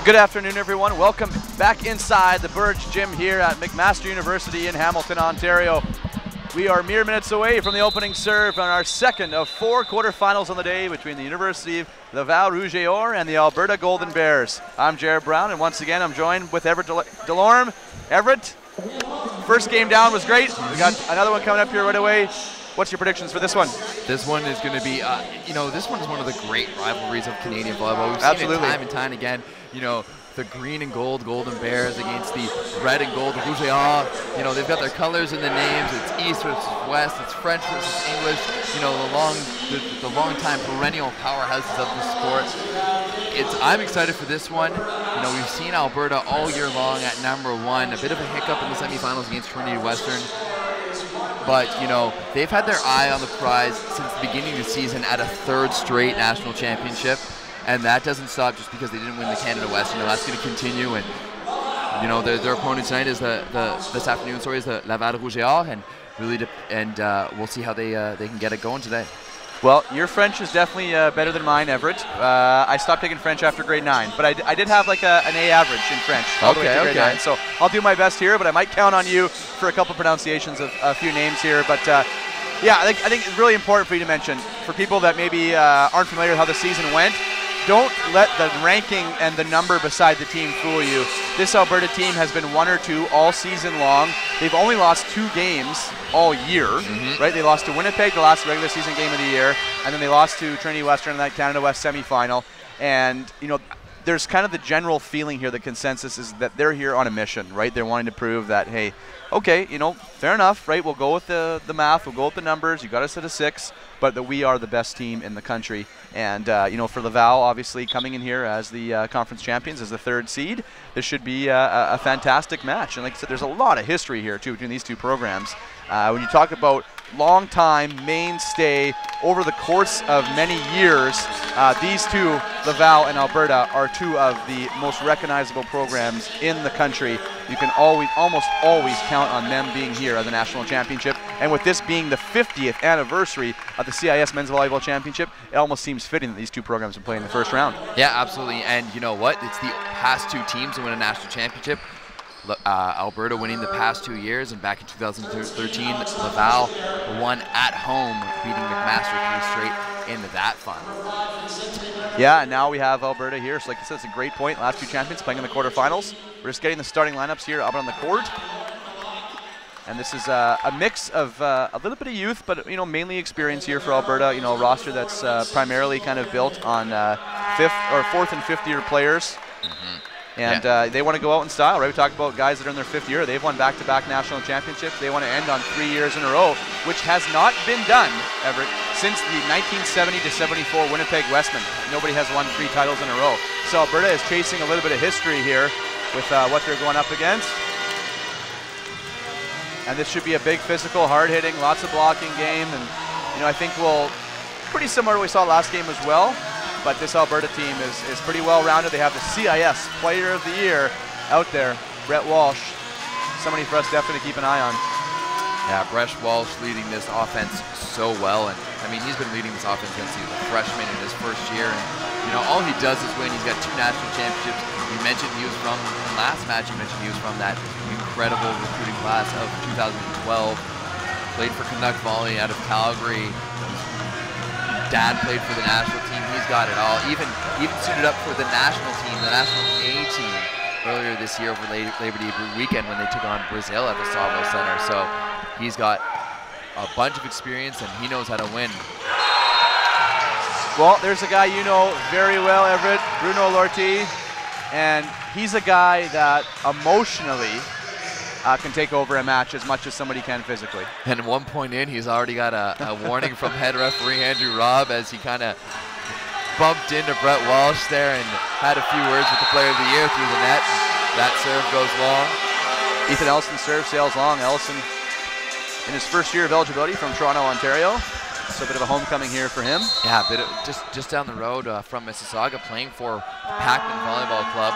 Good afternoon, everyone. Welcome back inside the Burge Gym here at McMaster University in Hamilton, Ontario. We are mere minutes away from the opening serve on our second of 4 quarterfinals on the day between the University of Laval Rouge and the Alberta Golden Bears. I'm Jared Brown, and once again I'm joined with Everett Delorme. Everett, first game down was great. We got another one coming up here right away. What's your predictions for this one? This one is going to be, this one is one of the great rivalries of Canadian volleyball. We've Absolutely. seen it time and time again. The green and gold Golden Bears against the red and gold Rouge et Or. They've got their colors in the names. It's East versus West. It's French versus English. The long-time perennial powerhouses of the sport. I'm excited for this one. We've seen Alberta all year long at #1. A bit of a hiccup in the semifinals against Trinity Western. But, they've had their eye on the prize since the beginning of the season at a 3rd straight national championship. And that doesn't stop just because they didn't win the Canada West. That's going to continue. And, their opponent tonight is this afternoon, is the Laval Rouge et Or, and really, we'll see how they can get it going today. Well, your French is definitely better than mine, Everett. I stopped taking French after grade 9, but I did have like an A average in French all the way to grade 9. So I'll do my best here, but I might count on you for a couple pronunciations of a few names here. But yeah, I think it's really important for you to mention, for people that maybe aren't familiar with how the season went, don't let the ranking and the number beside the team fool you. This Alberta team has been 1 or 2 all season long. They've only lost 2 games all year, right? They lost to Winnipeg, the last regular season game of the year, and then they lost to Trinity Western in that Canada West semifinal. And, there's kind of the general feeling here, the consensus is that they're here on a mission, right? They're wanting to prove that, hey, okay, fair enough, right? We'll go with the math, we'll go with the numbers. You got us at a 6, but that we are the best team in the country. And, for Laval, obviously coming in here as the conference champions, as the 3rd seed, this should be a fantastic match. And like I said, there's a lot of history here, too, between these two programs. When you talk about long-time mainstay over the course of many years, these two, Laval and Alberta, are 2 of the most recognizable programs in the country. You can almost always count on them being here at the national championship. And with this being the 50th anniversary of the CIS Men's Volleyball Championship, it almost seems fitting that these 2 programs will play in the first round. Yeah, absolutely. And you know what? It's the past 2 teams to win a national championship. Alberta winning the past 2 years, and back in 2013, Laval won at home, beating McMaster 3 straight into that final. Yeah, and now we have Alberta here. So like you said, it's a great point. Last 2 champions playing in the quarterfinals. We're just getting the starting lineups here up on the court. And this is a mix of a little bit of youth, but mainly experience here for Alberta. A roster that's primarily kind of built on 4th and 5th year players. And they want to go out in style, right? We talked about guys that are in their 5th year. They've won back-to-back national championships. They want to end on 3 years in a row, which has not been done, Everett, since the 1970 to 74 Winnipeg Westmen. Nobody has won 3 titles in a row. So Alberta is chasing a little bit of history here with what they're going up against. And this should be a big physical, hard-hitting, lots of blocking game. And, I think we'll pretty similar to what we saw last game as well. But this Alberta team is pretty well-rounded. They have the CIS Player of the Year out there, Brett Walsh. Somebody for us definitely to keep an eye on. Yeah, Brett Walsh leading this offense so well. And, he's been leading this offense since he was a freshman in his 1st year. And, all he does is win. He's got 2 national championships. You mentioned he was from, last match you mentioned he was from that incredible recruiting class of 2012. Played for Canuck Volley out of Calgary. Dad played for the national team. He's got it all. Even suited up for the national team, the national A team, earlier this year over Labor Day weekend when they took on Brazil at the Sawmill Center. So he's got a bunch of experience and he knows how to win. Well, there's a guy you know very well, Everett, Bruno Lortie, and he's a guy that emotionally can take over a match as much as somebody can physically. And at one point in, he's already got a warning from head referee Andrew Robb as he kind of bumped into Brett Walsh there and had a few words with the Player of the Year through the net. That serve goes long. Ethan Ellison serve sails long. Ellison in his 1st year of eligibility from Toronto, Ontario. So a bit of a homecoming here for him. Yeah, a bit of, just down the road from Mississauga, playing for Packman Volleyball Club.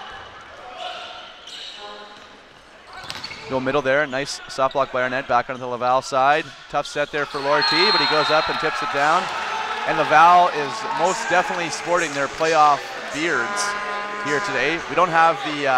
Go middle there, nice soft block by Arnett, back onto the Laval side. Tough set there for Lortie, but he goes up and tips it down. And Laval is most definitely sporting their playoff beards here today. We don't have the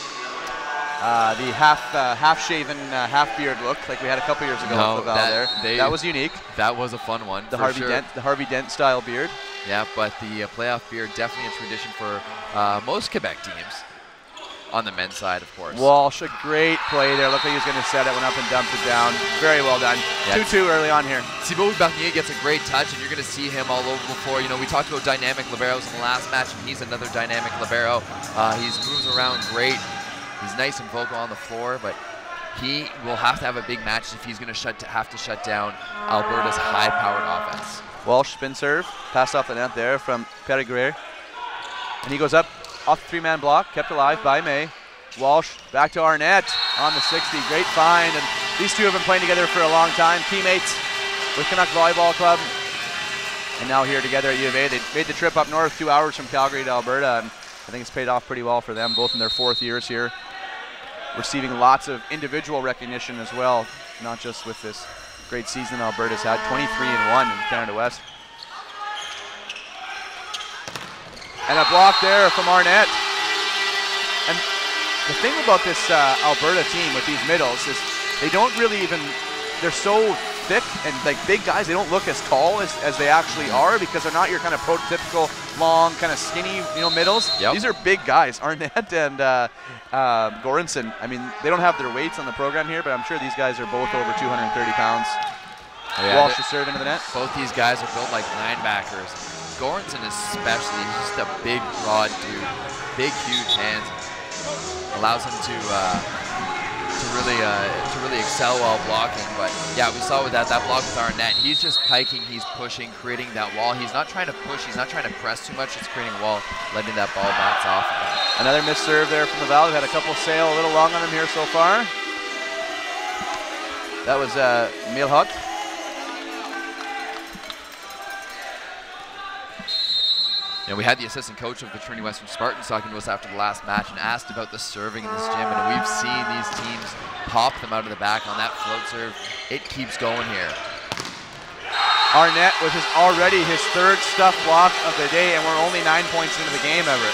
half-shaven, half-beard look like we had a couple years ago at Laval that was unique. That was a fun one. The Harvey Dent style beard. Yeah, but the playoff beard definitely a tradition for most Quebec teams. On the men's side, of course. Walsh, a great play there. Looked like he was going to set it, went up and dumped it down. Very well done. 2-2 early on here. Thibaut Barnier gets a great touch, and you're going to see him all over the floor. You know, we talked about dynamic liberos in the last match, and he's another dynamic libero. He moves around great. He's nice and vocal on the floor, but he will have to have a big match if he's going to have to shut down Alberta's high-powered offense. Walsh, spin serve, passed off the net there from Periguer. And he goes up off the three-man block, kept alive by May. Walsh back to Arnett on the 60. Great find, and these two have been playing together for a long time. Teammates with Canuck Volleyball Club, and now here together at U of A. They made the trip up north, 2 hours from Calgary to Alberta, and I think it's paid off pretty well for them, both in their 4th years here. Receiving lots of individual recognition as well, not just with this great season Alberta's had. 23-1 in Canada West. And a block there from Arnett. And the thing about this Alberta team with these middles is they don't really even, they're so thick and like big guys, they don't look as tall as they actually are because they're not your kind of prototypical long, kind of skinny, middles. Yep. These are big guys. Arnett and Goranson, I mean, they don't have their weights on the program here, but I'm sure these guys are both over 230 pounds. Oh, yeah, Walsh is serve into the net. Both these guys are built like linebackers. Goranson especially, he's just a big, broad dude. Big, huge hands. Allows him to really excel while blocking. But yeah, we saw with that block with Arnett. He's just piking, he's pushing, creating that wall. He's not trying to push, he's not trying to press too much. Just creating a wall, letting that ball bounce off of him. Another missed serve there from Laval. We've had a couple sail a little long on him here so far. That was Milhut. And we had the assistant coach of the Trinity Western Spartans talking to us after the last match and asked about the serving in this gym, and we've seen these teams pop them out of the back on that float serve. It keeps going here. Arnett with already his 3rd stuff block of the day, and we're only 9 points into the game, Everett.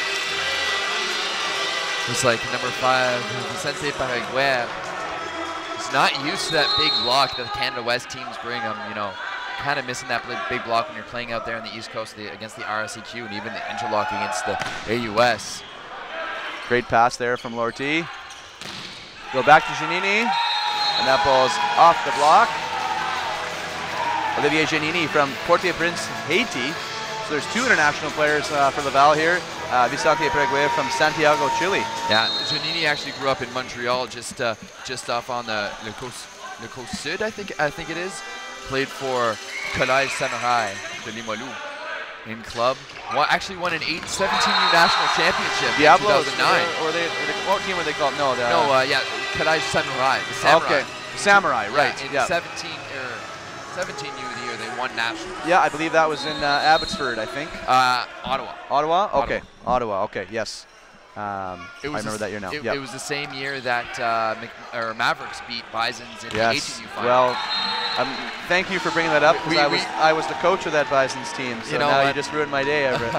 Just like number 5, Vicente Periguer. He's not used to that big block that the Canada West teams bring him, kind of missing that big block when you're playing out there on the East Coast against the RSEQ and even the interlock against the AUS. Great pass there from Lortie. Go back to Giannini, and that ball's off the block. Olivier Giannini from Port-au-Prince, Haiti. So there's 2 international players for Laval here. Vicente Periguer from Santiago, Chile. Yeah, Giannini actually grew up in Montreal, just off on the Côte Sud, I think it is. Played for Collège Samurai de Limoilou in club. Actually won an 17U national championship in 2009. What team were they called? No, Collège Samurai. The Samurai. Okay, Samurai, right. Yeah, in 17U the year they won national. Yeah, I believe that was in Abbotsford, I think. Ottawa. Ottawa? Okay, Ottawa, okay, yes. I remember that year now. It was the same year that Mavericks beat Bisons in the 18U final. Well, thank you for bringing that up, because I was the coach of that Bisons team, so now you just ruined my day, Everett.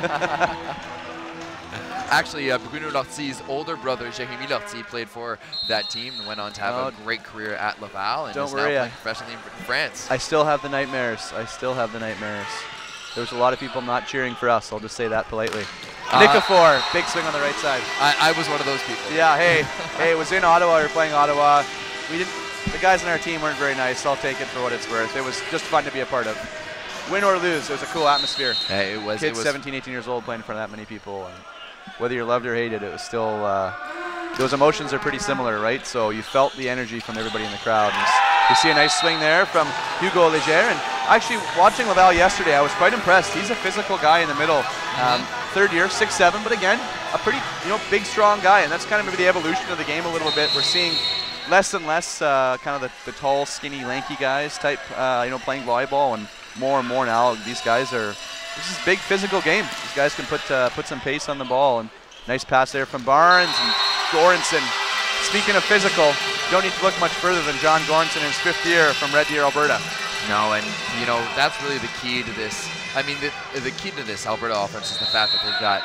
Actually, Bruno Lortie's older brother, Jérémy Lortie, played for that team and went on to have a great career at Laval and is now playing professionally in France. I still have the nightmares. There was a lot of people not cheering for us, I'll just say that politely. Nikifor, big swing on the right side. I was one of those people. Yeah, hey, it was in Ottawa, we were playing Ottawa. The guys on our team weren't very nice, I'll take it for what it's worth. It was just fun to be a part of. Win or lose, it was a cool atmosphere. Hey, it was. Kids 17, 18 years old playing in front of that many people. And whether you loved or hated, it was still, those emotions are pretty similar, right? So you felt the energy from everybody in the crowd. And you see a nice swing there from Hugo Leger. And actually, watching Laval yesterday, I was quite impressed. He's a physical guy in the middle. 3rd year, 6'7", but again, a pretty big, strong guy. And that's kind of maybe the evolution of the game a little bit. We're seeing less and less kind of the tall, skinny, lanky guys type, playing volleyball. And more now, these guys are, this is a big physical game. These guys can put some pace on the ball. And nice pass there from Barnes and Goranson. Speaking of physical, you don't need to look much further than John Goranson in his 5th year from Red Deer, Alberta. No, and that's really the key to this. I mean, the key to this Alberta offense is the fact that they've got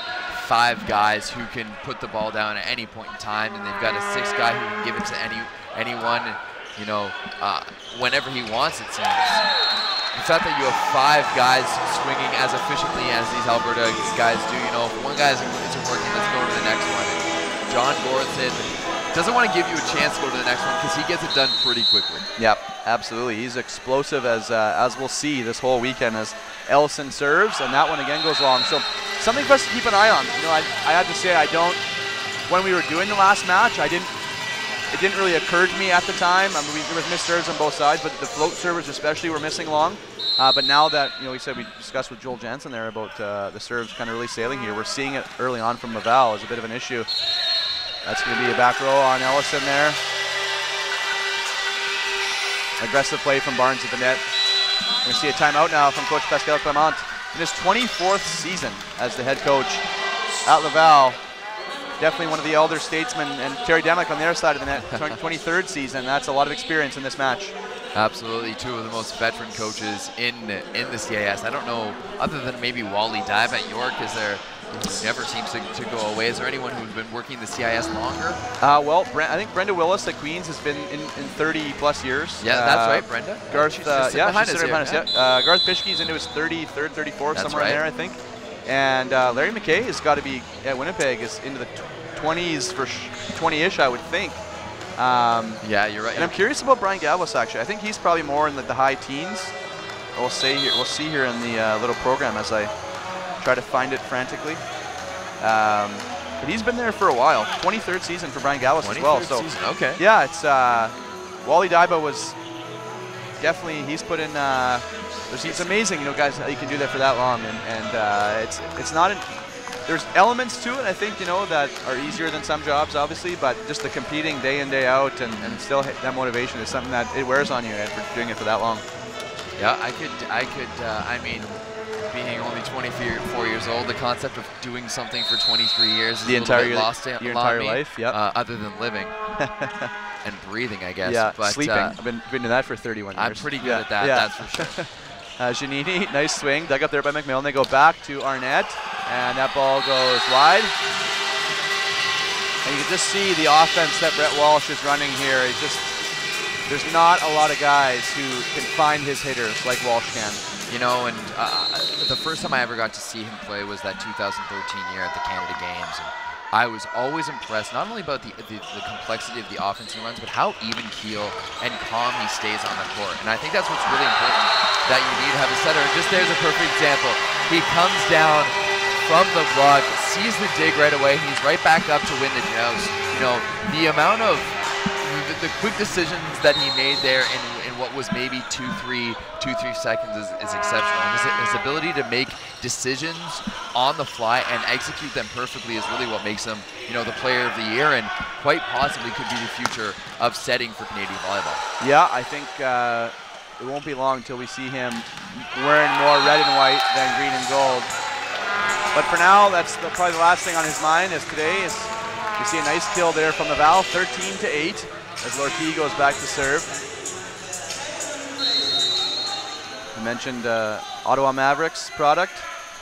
5 guys who can put the ball down at any point in time, and they've got a 6th guy who can give it to anyone, you know, whenever he wants, it seems. The fact that you have 5 guys swinging as efficiently as these Alberta guys do, you know, if one guy isn't working, let's go to the next one. And John Gorton doesn't want to give you a chance to go to the next one because he gets it done pretty quickly. Yep, absolutely. He's explosive as we'll see this whole weekend as Ellison serves, and that one again goes long. So something for us to keep an eye on. You know, I have to say when we were doing the last match, it didn't really occur to me at the time. I mean, there was missed serves on both sides, but the float servers especially were missing long. But now that, you know, we discussed with Joel Jansen there about the serves kind of really sailing here, we're seeing it early on from Laval as a bit of an issue. That's going to be a back row on Ellison there. Aggressive play from Barnes at the net. We're going to see a timeout now from Coach Pascal Clement in his 24th season as the head coach at Laval. Definitely one of the elder statesmen, and Terry Demick on their side of the net, 23rd season. That's a lot of experience in this match. Absolutely, 2 of the most veteran coaches in the CIS. I don't know, other than maybe Wally Dive at York, he never seems to go away. Is there anyone who's been working the CIS longer? Well, I think Brenda Willis at Queens has been in 30 plus years. Yeah, that's right, Brenda. Garth, she's behind us. Garth Bishke's into his 33rd, 34th, that's somewhere in there, I think. And Larry McKay has got to be at Winnipeg, is into the 20s for 20-ish, I would think. Yeah, you're right. And I'm curious about Brian Gavos, actually. I think he's probably more in the high teens. We'll see here in the little program as I try to find it frantically. But he's been there for a while. 23rd season for Brian Gavos as well. So season. Okay. Yeah, it's Wally Daiba was definitely, he's put in. It's amazing, you know, guys, how you can do that for that long, and it's not. There's elements to it, I think, you know, that are easier than some jobs, obviously, but just the competing day in, day out, and still that motivation is something that it wears on you for doing it for that long. Yeah, I mean, being only 24 years old, the concept of doing something for 23 years is a little bit lost on your entire me, life, yep. Other than living and breathing, I guess. Yeah, but, sleeping. I've been doing that for 31 years. I'm pretty good at that, that's for sure. Giannini, nice swing, dug up there by McMillan. They go back to Arnett, and that ball goes wide. And you can just see the offense that Brett Walsh is running here. There's not a lot of guys who can find his hitters like Walsh can. You know, and the first time I ever got to see him play was that 2013 year at the Canada Games. And I was always impressed, not only about the complexity of the offense he runs, but how even keel and calm he stays on the court. And I think that's what's really important, that you need to have a setter. And just there's a perfect example. He comes down from the block, sees the dig right away, and he's right back up to win the joust. You know, the amount of the quick decisions that he made there in what was maybe 2-3 seconds is exceptional. His ability to make decisions on the fly and execute them perfectly is really what makes him, you know, the player of the year, and quite possibly could be the future of setting for Canadian volleyball. Yeah, I think it won't be long until we see him wearing more red and white than green and gold. But for now, that's probably the last thing on his mind is today. You see a nice kill there from Laval, 13-8, as Lortie goes back to serve. You mentioned Ottawa Mavericks product.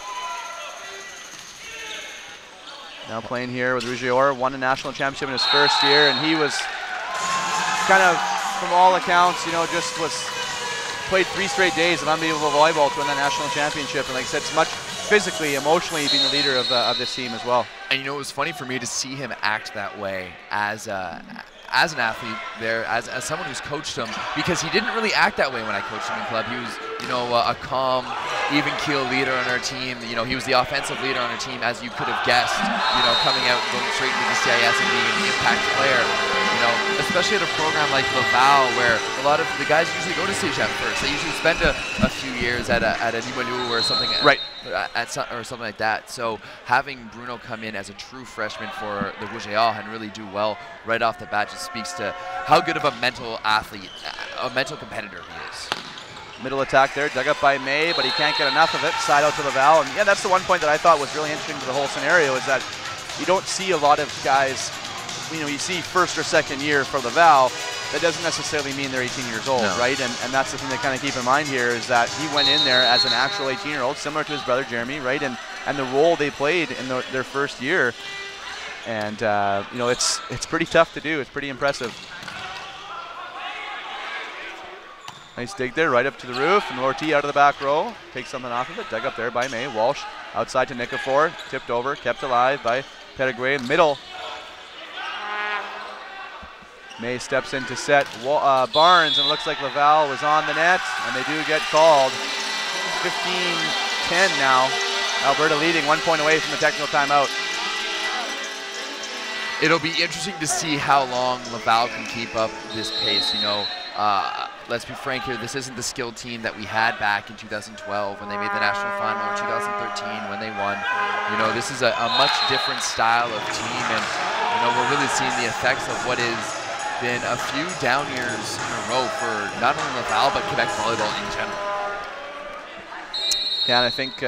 Now playing here with Rougeor, won a national championship in his first year, and he was kind of, from all accounts, you know, just played 3 straight days of unbelievable volleyball to win that national championship. And like I said, it's much physically, emotionally being the leader of this team as well. And you know, it was funny for me to see him act that way as an athlete there, as someone who's coached him, because he didn't really act that way when I coached him in club. He was, you know, a calm, even keel leader on our team. You know, he was the offensive leader on our team, as you could have guessed, you know, coming out and going straight into the CIS and being an impact player. You know, especially at a program like Laval, where a lot of the guys usually go to CEGEP first. They usually spend a few years at a Limonu or something, right, or something like that. So having Bruno come in as a true freshman for the Rougeor and really do well right off the bat just speaks to how good of a mental athlete, a mental competitor he is. Middle attack there, dug up by May, but he can't get enough of it. Side out to Laval, and yeah, that's the one point that I thought was really interesting to the whole scenario, is that you don't see a lot of guys. You know, you see first or second year for Laval, that doesn't necessarily mean they're 18 years old, right? And that's the thing to kind of keep in mind here, is that he went in there as an actual 18-year-old, similar to his brother Jeremy, right? And and the role they played in their first year. And you know, it's pretty tough to do. It's pretty impressive. Nice dig there, right up to the roof, and Lortie out of the back row. Takes something off of it, dug up there by May. Walsh outside to Nikifor, tipped over, kept alive by Pettigrew. Middle. May steps in to set Barnes, and it looks like Laval was on the net, and they do get called. 15-10 now. Alberta leading 1 point away from the technical timeout. It'll be interesting to see how long Laval can keep up this pace. You know, let's be frank here, this isn't the skilled team that we had back in 2012 when they made the national final, or 2013 when they won. You know, this is a much different style of team, and you know, we're really seeing the effects of what has been a few down years in a row for not only Laval but Quebec volleyball in general. Yeah, and I think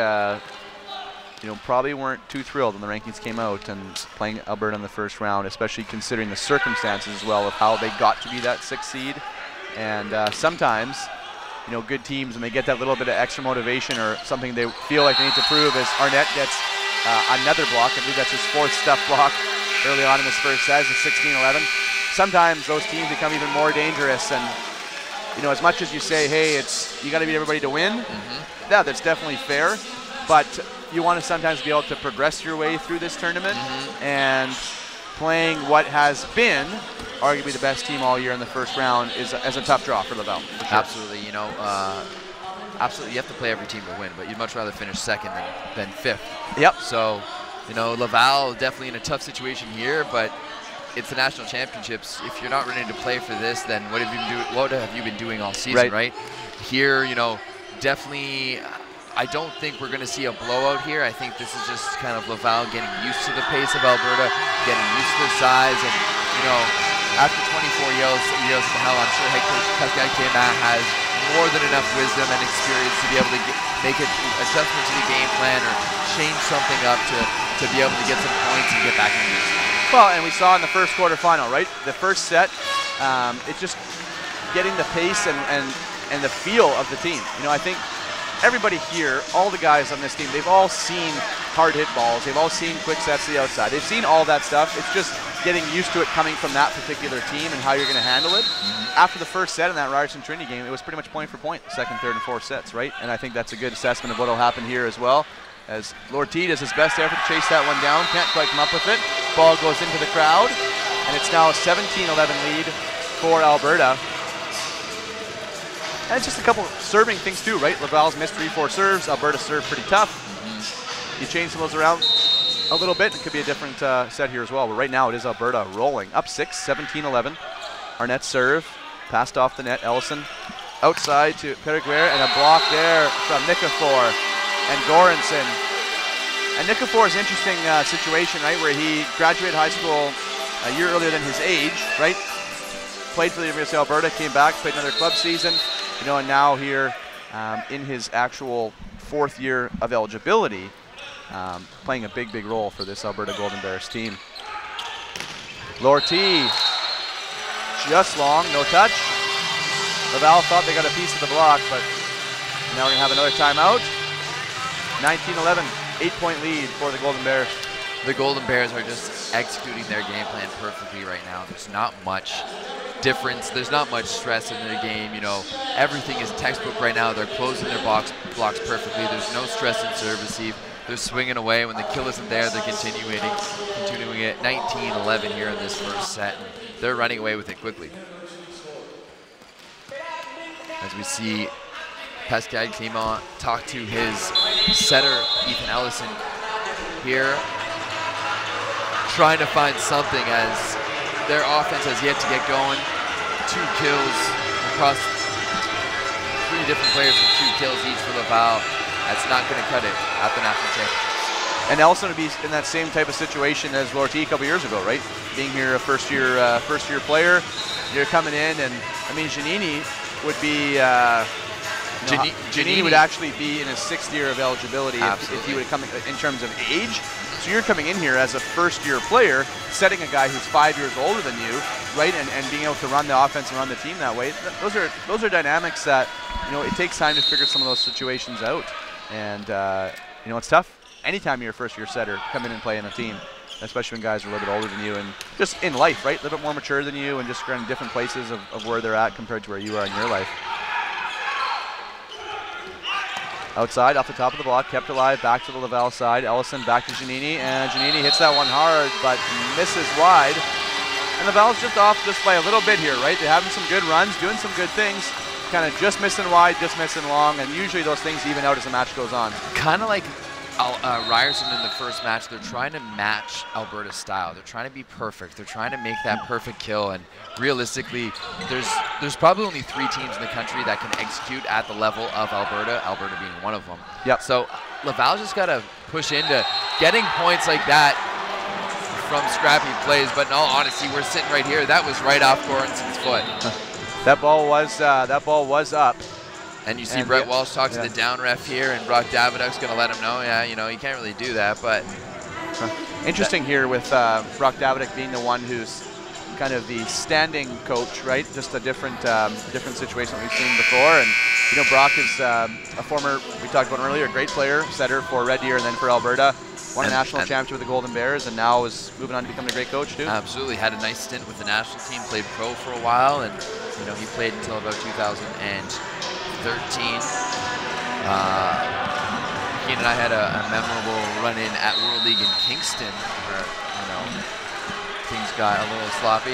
you know, probably weren't too thrilled when the rankings came out and playing Alberta in the first round, especially considering the circumstances as well of how they got to be that 6th seed. And sometimes, you know, good teams, when they get that little bit of extra motivation or something they feel like they need to prove, as Arnett gets another block. I believe that's his 4th stuff block early on in this first set, it's 16-11. Sometimes those teams become even more dangerous, and you know, as much as you say, hey, you got to beat everybody to win, yeah, that's definitely fair, but you want to sometimes be able to progress your way through this tournament, and playing what has been arguably the best team all year in the first round is a tough draw for Laval. For sure. Absolutely, you know, absolutely, you have to play every team to win, but you'd much rather finish 2nd than 5th. Yep. So, you know, Laval definitely in a tough situation here, but it's the national championships. If you're not ready to play for this, then what have you been doing all season, right? Here, you know, definitely, I don't think we're going to see a blowout here. I think this is just kind of Laval getting used to the pace of Alberta, getting used to their size, and you know, after 24 years at the helm, I'm sure head coach Pascal Clément has more than enough wisdom and experience to be able to make an adjustment to the game plan or change something up to be able to get some points and get back in the game. Well, and we saw in the first quarterfinal, right? The first set, it's just getting the pace and the feel of the team. You know, I think everybody here, all the guys on this team, they've all seen hard hit balls. They've all seen quick sets to the outside. They've seen all that stuff. It's just getting used to it coming from that particular team and how you're going to handle it. After the first set in that Ryerson Trinity game, it was pretty much point for point, 2nd, 3rd, and 4th sets, right? And I think that's a good assessment of what will happen here as well. As Lortie does his best effort to chase that one down, can't quite come up with it. Ball goes into the crowd, and it's now a 17-11 lead for Alberta. And it's just a couple serving things too, right? Laval's missed 3-4 serves. Alberta served pretty tough. You change some of those around a little bit, it could be a different set here as well. But right now it is Alberta rolling. Up 6, 17-11. Arnett serve, passed off the net. Ellison outside to Pettigrew, and a block there from Nikifor and Goranson. And Nikifor's interesting situation, right, where he graduated high school a year earlier than his age, right? Played for the University of Alberta, came back, played another club season, you know, and now here in his actual 4th year of eligibility, playing a big role for this Alberta Golden Bears team. Lortie, just long, no touch. Laval thought they got a piece of the block, but now we're gonna have another timeout. 19-11, 8-point lead for the Golden Bears. The Golden Bears are just executing their game plan perfectly right now. There's not much difference. There's not much stress in their game. You know, everything is textbook right now. They're closing their blocks perfectly. There's no stress in serve receive. They're swinging away. When the kill isn't there, they're continuing it. 19-11 here in this first set. And they're running away with it quickly. As we see Pascal Clément talk to his setter, Ethan Ellison, here, trying to find something as their offense has yet to get going. 2 kills across 3 different players with 2 kills each for Laval. That's not going to cut it at the national championship. And Ellison would be in that same type of situation as Lortie a couple years ago, right? Being here a first year player, you're coming in, and I mean Giannini would be. Giannini would actually be in his 6th year of eligibility if he would come in terms of age. So you're coming in here as a first-year player, setting a guy who's 5 years older than you, right, and being able to run the offense and run the team that way. Those are dynamics that, you know, it takes time to figure some of those situations out, and you know, it's tough. anytime you're a first-year setter, come in and play in a team, especially when guys are a little bit older than you and just in life, right? A little bit more mature than you and just kind of different places of where they're at compared to where you are in your life. Outside, off the top of the block, kept alive, back to the Laval side. Ellison back to Giannini, and Giannini hits that one hard, but misses wide. And Laval's just off just by a little bit here, right? They're having some good runs, doing some good things, kind of just missing wide, just missing long, and usually those things even out as the match goes on. Kind of like Ryerson in the first match, they're trying to match Alberta's style. They're trying to be perfect. They're trying to make that perfect kill. And realistically, there's probably only 3 teams in the country that can execute at the level of Alberta, Alberta being one of them. Yep. So Laval just got to push into getting points like that from scrappy plays. But in all honesty, we're sitting right here. That was right off Goranson's foot. That ball was up. And you see Brett Walsh talk to the down ref here, and Brock Daviduk's going to let him know, yeah, you know, you can't really do that. But interesting here with Brock Daviduk being the one who's kind of the standing coach, right? Just a different situation that we've seen before. And you know, Brock is a former, we talked about him earlier, a great player, setter for Red Deer and then for Alberta. Won a national championship with the Golden Bears, and now is moving on to becoming a great coach too. Absolutely, had a nice stint with the national team, played pro for a while, and you know, he played until about 2013. He and I had a memorable run-in at World League in Kingston where, you know, things got a little sloppy.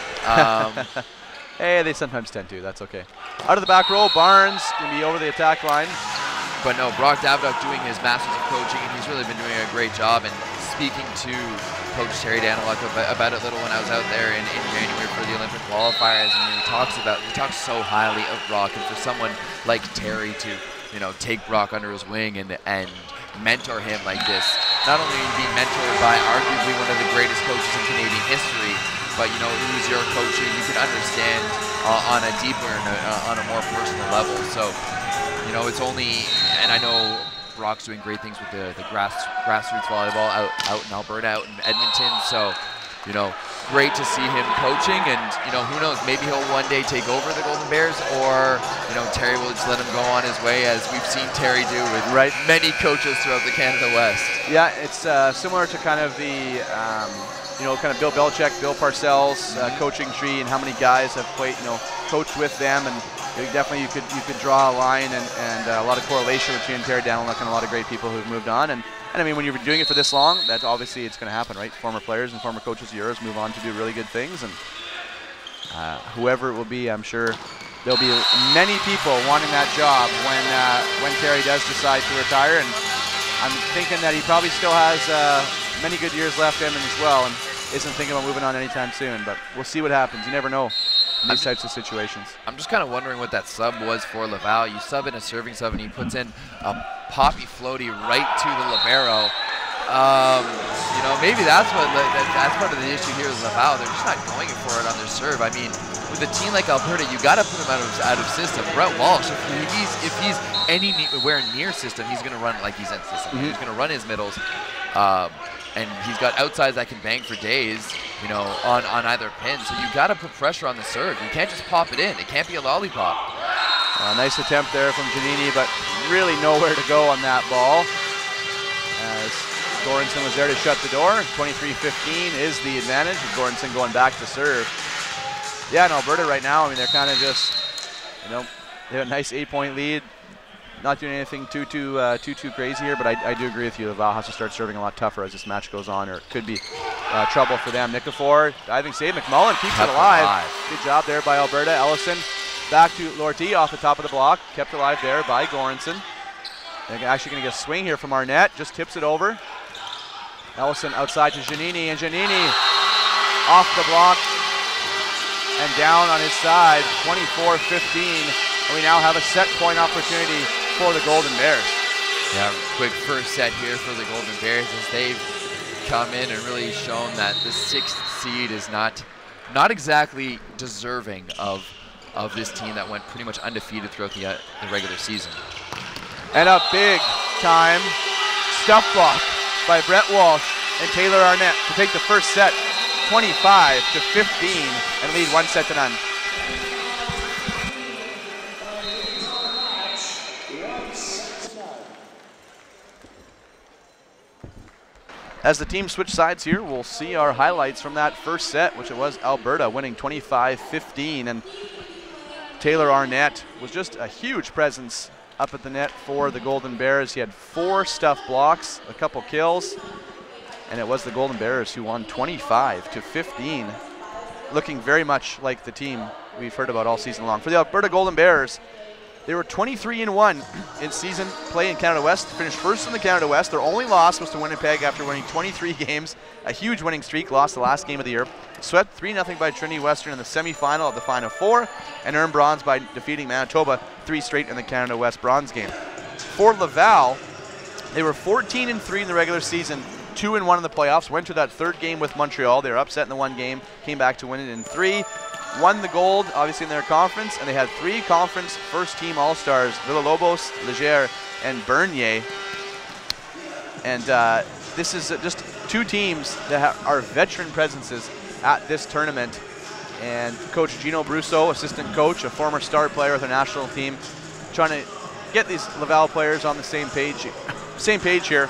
Hey, they sometimes tend to. That's okay. Out of the back row, Barnes going to be over the attack line. But no, Brock Daviduk doing his Masters of Coaching, and he's really been doing a great job. And speaking to Coach Terry Daniluk about it little when I was out there in January for the Olympic qualifiers, and he talks so highly of Brock, and for someone like Terry to, you know, take Brock under his wing and mentor him like this, not only being mentored by arguably one of the greatest coaches in Canadian history, but you know, who's your coach who you can understand on a deeper and on a more personal level. So, you know, it's only, and I know Brock's doing great things with the grassroots volleyball out in Alberta, out in Edmonton. So, you know, great to see him coaching, and you know, who knows, maybe he'll one day take over the Golden Bears, or you know, Terry will just let him go on his way, as we've seen Terry do with many coaches throughout the Canada West. Yeah, it's similar to kind of the you know, kind of Bill Belichick, Bill Parcells coaching tree, and how many guys have played, you know, coached with them, and definitely you could draw a line and a lot of correlation between Terry Daniluk and a lot of great people who've moved on. And I mean, when you're doing it for this long, that's obviously it's going to happen, right? Former players and former coaches of yours move on to do really good things, and whoever it will be, I'm sure there'll be many people wanting that job when Terry does decide to retire. And I'm thinking that he probably still has many good years left in him as well, and isn't thinking about moving on anytime soon. But we'll see what happens. You never know in these types of situations. I'm just kind of wondering what that sub was for Laval. You sub in a serving sub, and he puts in a poppy floaty right to the libero. You know, maybe that's part of the issue here with Laval. They're just not going for it on their serve. I mean, with a team like Alberta, you got to put him out of system. Brett Walsh, if he's anywhere near system, he's going to run like he's in system. He's going to run his middles. And he's got outsides that can bang for days, you know, on either pin. So you got to put pressure on the serve. You can't just pop it in. It can't be a lollipop. Nice attempt there from Giannini, but really nowhere to go on that ball. As Goranson was there to shut the door. 23-15 is the advantage, with Goranson going back to serve. Yeah, in Alberta right now, I mean, they're kind of just, you know, they have a nice 8-point lead. Not doing anything too crazy here, but I do agree with you. Laval has to start serving a lot tougher as this match goes on, or it could be trouble for them. Nikifor, diving save. McMullen keeps it alive. Good job there by Alberta. Ellison back to Lortie off the top of the block. Kept alive there by Goranson. They're actually going to get a swing here from Arnett. Just tips it over. Ellison outside to Giannini, and Giannini off the block and down on his side. 24-15. And we now have a set point opportunity for the Golden Bears. Yeah, quick first set here for the Golden Bears, as they've come in and really shown that the 6th seed is not exactly deserving of this team that went pretty much undefeated throughout the regular season. And a big time stuff block by Brett Walsh and Taylor Arnett to take the first set 25-15 and lead 1-0. As the teams switch sides here, we'll see our highlights from that first set, which it was Alberta winning 25-15. And Taylor Arnett was just a huge presence up at the net for the Golden Bears. He had 4 stuff blocks, a couple kills, and it was the Golden Bears who won 25-15, looking very much like the team we've heard about all season long. For the Alberta Golden Bears, they were 23-1 in season play in Canada West, finished first in the Canada West. Their only loss was to Winnipeg after winning 23 games, a huge winning streak, lost the last game of the year. Swept 3-0 by Trinity Western in the semifinal of the Final Four, and earned bronze by defeating Manitoba 3 straight in the Canada West bronze game. For Laval, they were 14-3 in the regular season, 2-1 in the playoffs, went to that 3rd game with Montreal. They were upset in the 1 game, came back to win it in 3. Won the gold, obviously, in their conference, and they had 3 conference first-team All-Stars, Villalobos, Leggat, and Bernier. And this is just 2 teams that are veteran presences at this tournament. And Coach Gino Brusso, assistant coach, a former star player with the national team, trying to get these Laval players on the same page here.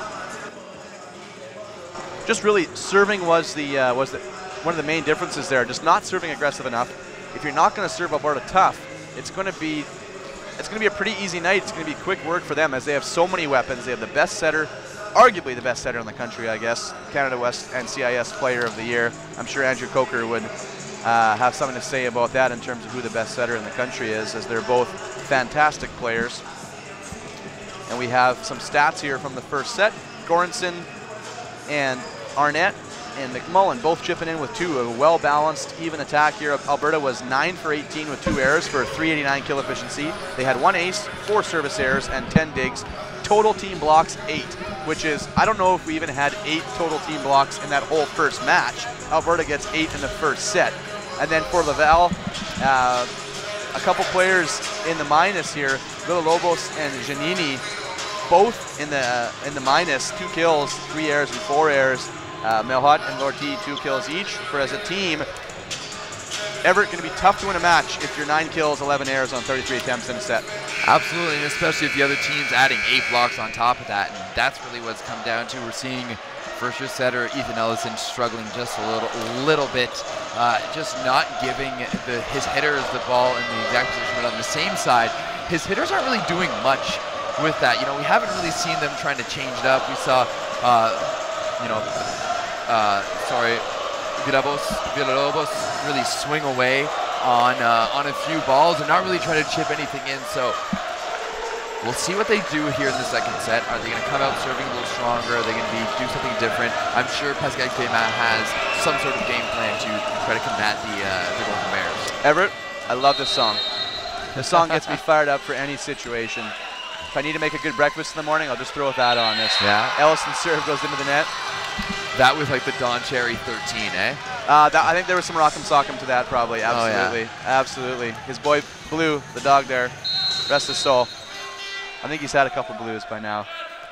Just really serving was one of the main differences there, just not serving aggressive enough. If you're not going to serve Alberta tough, it's going to be a pretty easy night. It's going to be quick work for them as they have so many weapons. They have the best setter, arguably the best setter in the country, I guess, Canada West and CIS Player of the Year. I'm sure Andrew Coker would have something to say about that in terms of who the best setter in the country is, as they're both fantastic players. And we have some stats here from the first set. Goranson and Arnett and McMullen both chipping in with 2, a well-balanced, even attack here. Alberta was 9 for 18 with 2 errors for a 389 kill efficiency. They had 1 ace, 4 service errors, and 10 digs. Total team blocks 8, which is, I don't know if we even had 8 total team blocks in that whole first match. Alberta gets 8 in the first set. And then for Laval, a couple players in the minus here, Villalobos and Giannini, both in the minus, 2 kills, 3 errors, and 4 errors. Melhot and Lortie 2 kills each. For as a team, Everett going to be tough to win a match if you're 9 kills, 11 errors on 33 attempts in a set. Absolutely, and especially if the other team's adding 8 blocks on top of that. And that's really what it's come down to. We're seeing first-year setter Ethan Ellison struggling just a little bit, just not giving his hitters the ball in the exact position. But on the same side, his hitters aren't really doing much with that. You know, we haven't really seen them trying to change it up. We saw, Villalobos really swing away on a few balls and not really try to chip anything in. So we'll see what they do here in the second set. Are they going to come out serving a little stronger? Are they going to do something different? I'm sure Pascal Clément has some sort of game plan to try to combat the Golden Bears. Everett, I love this song. This song gets me fired up for any situation. If I need to make a good breakfast in the morning, I'll just throw that on this. Yeah. Ellison's serve goes into the net. That was like the Don Cherry 13, eh? I think there was some rock'em sock'em to that, probably. Absolutely. Oh, yeah. Absolutely. His boy Blue, the dog there, rest his soul. I think he's had a couple blues by now.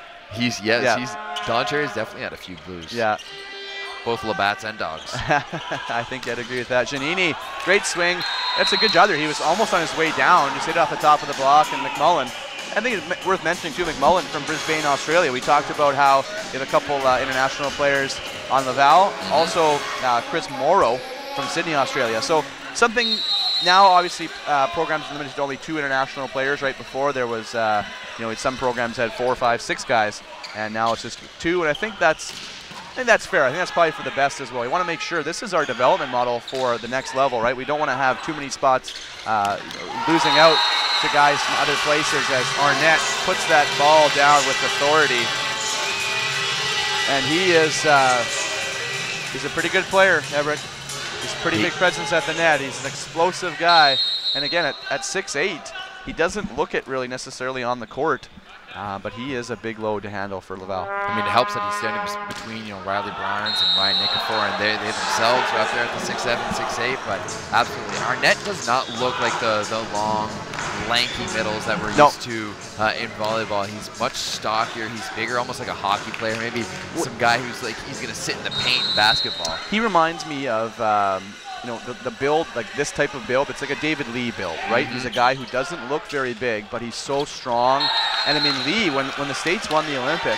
Don Cherry's definitely had a few blues. Yeah. Both Labats and dogs. I think I'd agree with that. Giannini, great swing. That's a good job there. He was almost on his way down, just hit off the top of the block, and McMullen. I think it's worth mentioning too, McMullen from Brisbane, Australia. We talked about how they have a couple international players on Laval. Also, Chris Morrow from Sydney, Australia. So something now, obviously, programs are limited to only 2 international players. Right before there was, some programs had 4, 5, 6 guys, and now it's just 2. And I think that's fair. I think that's probably for the best as well. We want to make sure this is our development model for the next level, right? We don't want to have too many spots losing out to guys from other places as Arnett puts that ball down with authority. And he's a pretty good player, Everett. He's a pretty big presence at the net. He's an explosive guy. And again, at 6'8", he doesn't look it really necessarily on the court. But he is a big load to handle for Laval. I mean, it helps that he's standing between, Riley Barnes and Ryan Nikifor, and they themselves are up there at the 6'7", 6'8", but absolutely. Arnett does not look like the long, lanky middles that we're used to in volleyball. He's much stockier. He's bigger, almost like a hockey player. Maybe some guy who's like, he's going to sit in the paint in basketball. He reminds me of the build, like this type of build. It's like a David Lee build, right? He's a guy who doesn't look very big, but he's so strong. And I mean, Lee, when the States won the Olympics,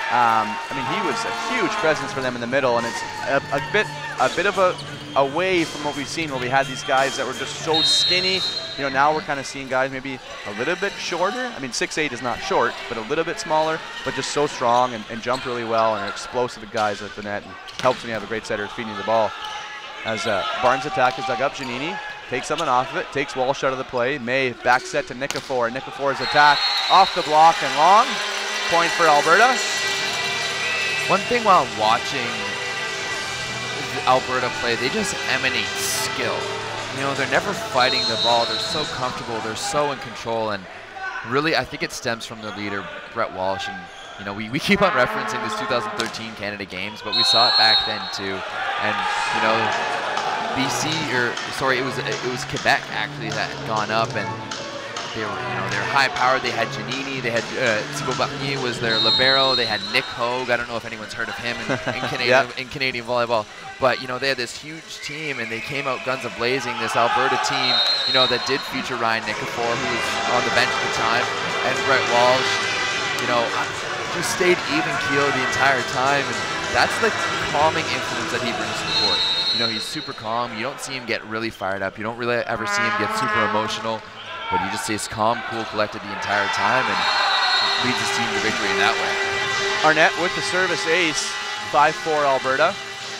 I mean, he was a huge presence for them in the middle, and it's a bit of a away from what we've seen, where we had these guys that were just so skinny. You know, now we're kind of seeing guys maybe a little bit shorter. I mean, 6'8" is not short, but a little bit smaller, but just so strong and jump really well and are explosive guys at the net, and helps when you have a great setter feeding the ball. As Barnes' attack is dug up, Giannini takes someone off of it, takes Walsh out of the play. May back set to Nikifor. Nikifor's attack off the block and long. Point for Alberta. One thing while watching Alberta play, they just emanate skill. You know, they're never fighting the ball. They're so comfortable. They're so in control. And really, I think it stems from their leader, Brett Walsh. And, you know, we keep on referencing this 2013 Canada Games, but we saw it back then too. And, you know, BC, or sorry, it was Quebec actually that had gone up, and they were high powered. They had Giannini, they had Thibaut Barnier was their libero. They had Nick Hogue. I don't know if anyone's heard of him in Canadian volleyball, but you know, they had this huge team, and they came out guns a blazing. This Alberta team, you know, that did feature Ryan Nikifor, who was on the bench at the time, and Brett Walsh. You know, just stayed even keeled the entire time, and that's the calming influence that he brings to the court. You know, he's super calm. You don't see him get really fired up. You don't really ever see him get super emotional. But he just stays calm, cool, collected the entire time, and leads his team to victory in that way. Arnett with the service ace, 5-4 Alberta.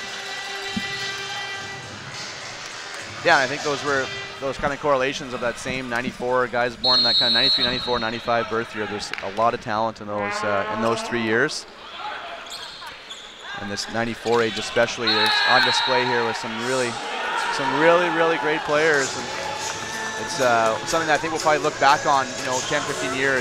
Yeah, I think those were those kind of correlations of that same 94 guys born in that kind of 93, 94, 95 birth year. There's a lot of talent in those 3 years. And this 94 age especially is on display here with some really great players. And it's something that I think we'll probably look back on, you know, 10, 15 years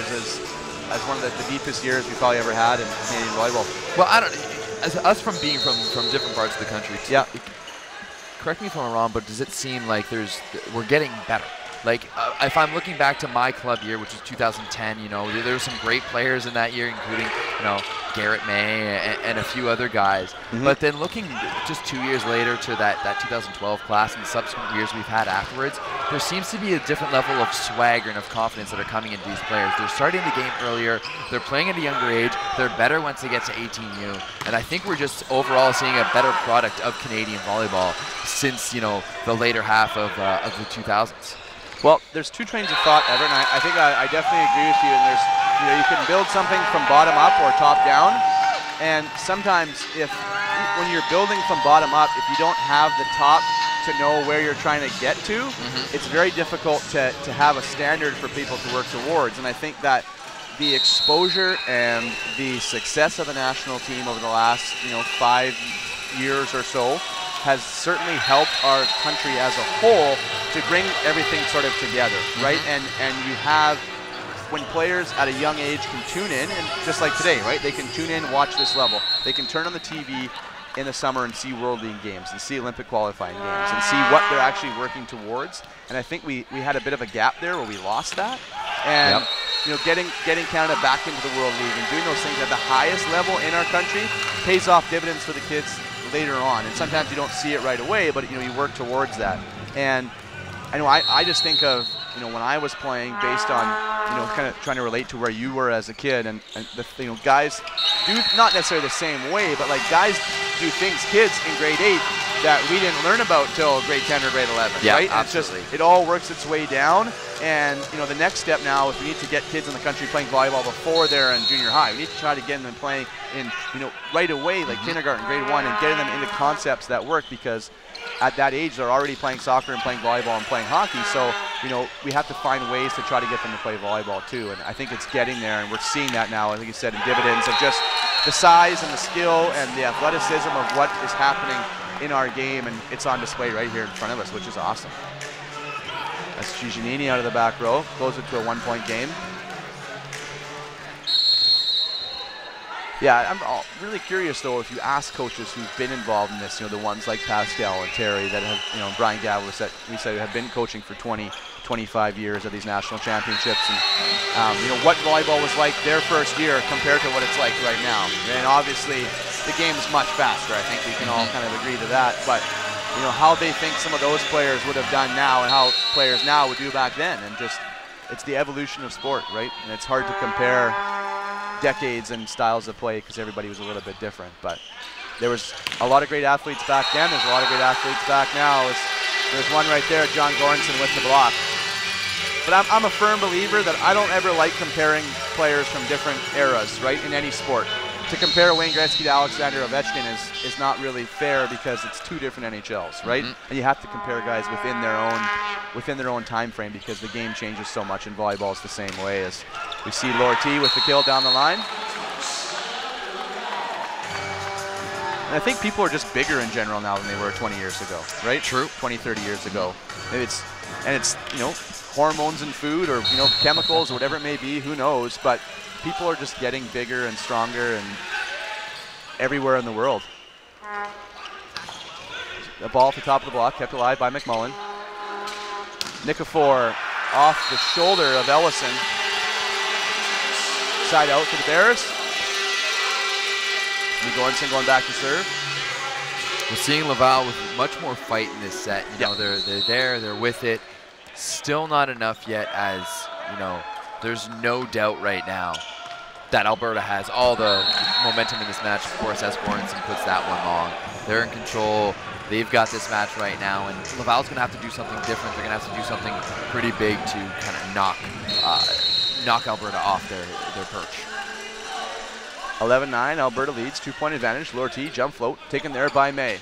as one of the deepest years we probably ever had in Canadian volleyball. Well, I don't, as us from being from different parts of the country, yeah. Correct me if I'm wrong, but does it seem like we're getting better? Like, if I'm looking back to my club year, which was 2010, you know, there were some great players in that year, including, you know, Garrett May and a few other guys. Mm-hmm. But then looking just 2 years later to that 2012 class and the subsequent years we've had afterwards, there seems to be a different level of swagger and of confidence that are coming into these players. They're starting the game earlier. They're playing at a younger age. They're better once they get to 18U. And I think we're just overall seeing a better product of Canadian volleyball since, you know, the later half of the 2000s. Well, there's two trains of thought, Everett, and I think I definitely agree with you. And there's, you know, you can build something from bottom up or top down, and sometimes when you're building from bottom up, if you don't have the top to know where you're trying to get to, it's very difficult to have a standard for people to work towards. And I think that the exposure and the success of the national team over the last, you know, 5 years or so has certainly helped our country as a whole to bring everything sort of together, right? And you have, when players at a young age can tune in, and just like today, right? They can tune in, watch this level. They can turn on the TV in the summer and see World League games and see Olympic qualifying games and see what they're actually working towards. And I think we had a bit of a gap there where we lost that. And you know, getting Canada back into the World League and doing those things at the highest level in our country pays off dividends for the kids later on. And sometimes you don't see it right away, but you know, you work towards that. And I know I just think of, you know, when I was playing, based on, you know, kind of trying to relate to where you were as a kid, and you know, guys do not necessarily the same way, but like guys do things, kids in grade 8 that we didn't learn about till grade 10 or grade 11, right? And it's just, it all works its way down. And you know, the next step now is we need to get kids in the country playing volleyball before they're in junior high. We need to try to get them playing in, you know, right away, like kindergarten, grade 1, and getting them into concepts that work, because at that age they're already playing soccer and playing volleyball and playing hockey. So you know, we have to find ways to try to get them to play volleyball too. And I think it's getting there, and we're seeing that now, I think you said, in dividends of just the size and the skill and the athleticism of what is happening in our game, and it's on display right here in front of us, which is awesome. That's Giannini out of the back row, close it to a 1-point game. Yeah, I'm really curious though, if you ask coaches who've been involved in this, you know, the ones like Pascal and Terry that have, you know, Brian Gavlis that we said have been coaching for 20, 25 years at these national championships, and you know, what volleyball was like their first year compared to what it's like right now. And obviously the game is much faster. I think we can all kind of agree to that, but you know, how they think some of those players would have done now and how players now would do back then, and just, it's the evolution of sport, right? And it's hard to compare decades and styles of play because everybody was a little bit different. But there was a lot of great athletes back then. There's a lot of great athletes back now. There's one right there, John Goranson with the block. But I'm a firm believer that I don't ever like comparing players from different eras, right, in any sport. To compare Wayne Gretzky to Alexander Ovechkin is not really fair because it's two different NHLs, right? And you have to compare guys within their own time frame because the game changes so much, and volleyball is the same way. As we see Lortie with the kill down the line. And I think people are just bigger in general now than they were 20 years ago, right? True. 20, 30 years ago. Maybe it's you know, hormones in food or, you know, chemicals or whatever it may be, who knows, but people are just getting bigger and stronger and everywhere in the world. The ball at the top of the block, kept alive by McMullen. Nikifor off the shoulder of Ellison. Side out for the Bears. Goranson going back to serve. We're seeing Laval with much more fight in this set. You know, they're there, they're with it. Still not enough yet, as you know, there's no doubt right now that Alberta has all the momentum in this match. Of course, as Goranson puts that one long. They're in control. They've got this match right now, and Laval's going to have to do something different. They're going to have to do something pretty big to kind of knock Alberta off their perch. 11-9, Alberta leads, 2-point advantage. Lortie, jump float, taken there by May.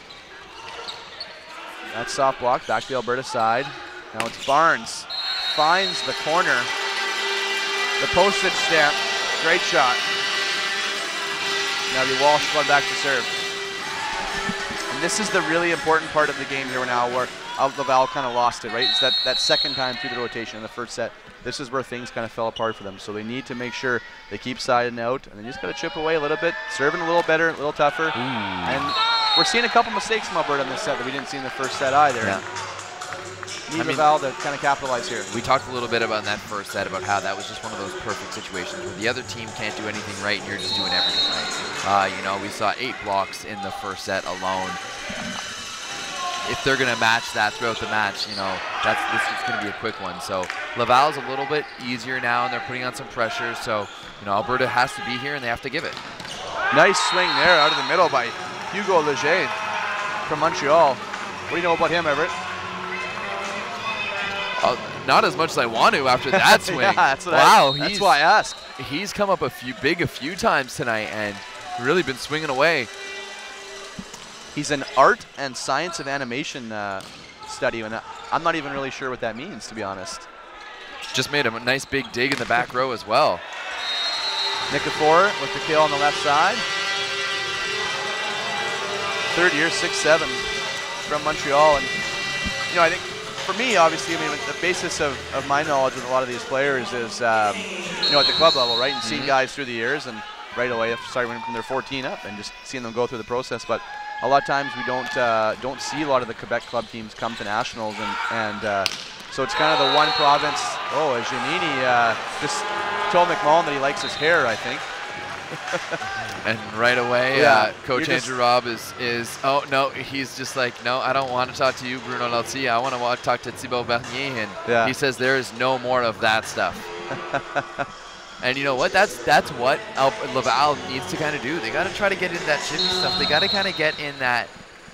That's soft block, back to the Alberta side. Now it's Barnes, finds the corner. The postage stamp, great shot. Now the Walsh going back to serve. And this is the really important part of the game here now where Laval kind of lost it, right? It's that second time through the rotation in the first set. This is where things kind of fell apart for them. So they need to make sure they keep siding out, and they just got to chip away a little bit, serving a little better, a little tougher. And we're seeing a couple mistakes from Alberta in this set that we didn't see in the first set either. Yeah. Need Laval to kind of capitalize here. We talked a little bit about in that first set about how that was just one of those perfect situations where the other team can't do anything right and you're just doing everything right. You know, we saw 8 blocks in the first set alone. If they're going to match that throughout the match, you know, this is going to be a quick one. So Laval's a little bit easier now, and they're putting on some pressure. So, you know, Alberta has to be here, and they have to give it. Nice swing there out of the middle by Hugo Leger from Montreal. What do you know about him, Everett? Not as much as I want to after that swing. Yeah, that's what that's why I asked. He's come up a few times tonight and really been swinging away. He's an art and science of animation study, and I'm not even really sure what that means, to be honest. Just made a nice big dig in the back row as well. Nikifor with the kill on the left side. Third year, 6'7", from Montreal. And, you know, I think for me, obviously, I mean, the basis of my knowledge with a lot of these players is, you know, at the club level, right? And seeing guys through the years and right away, starting from their 14 up and just seeing them go through the process. But a lot of times we don't see a lot of the Quebec club teams come to nationals, and so it's kind of the one province. Oh, Giannini just told McMullen that he likes his hair, I think. And right away, Coach Andrew Robb is oh no, he's just like, no, I don't want to talk to you, Bruno Lelty. I want to talk to Thibaut Bernier, and he says there is no more of that stuff. And you know what? That's what Laval needs to kind of do. They got to try to get into that chippy stuff. They got to kind of get in that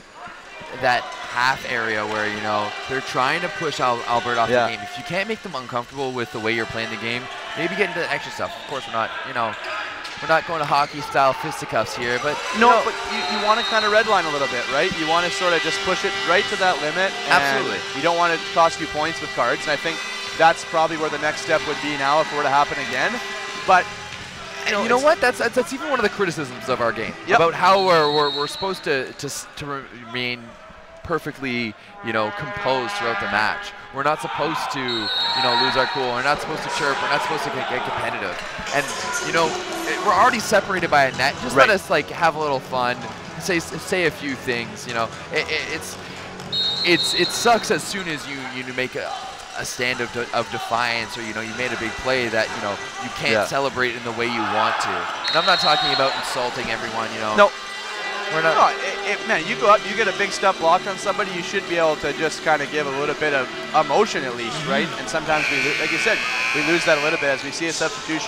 half area where, you know, they're trying to push Alberta off the game. If you can't make them uncomfortable with the way you're playing the game, maybe get into the extra stuff. Of course, we're not, you know, we're not going to hockey-style fisticuffs here, but no, but you want to kind of redline a little bit, right? You want to sort of just push it right to that limit. Absolutely. You don't want to cost you points with cards, and I think that's probably where the next step would be now if it were to happen again. But you know what? That's even one of the criticisms of our game about how we're supposed to remain perfectly, you know, composed throughout the match. We're not supposed to, you know, lose our cool. We're not supposed to chirp. We're not supposed to get competitive. And you know, we're already separated by a net. Just let us like have a little fun, say a few things. You know, it sucks as soon as you make a stand of defiance, or, you know, you made a big play that, you know, you can't celebrate in the way you want to. And I'm not talking about insulting everyone, you know. No. We're not. No, man, you go up, you get a big step blocked on somebody, you should be able to just kind of give a little bit of emotion at least, right? And sometimes we, like you said, we lose that a little bit as we see a substitution.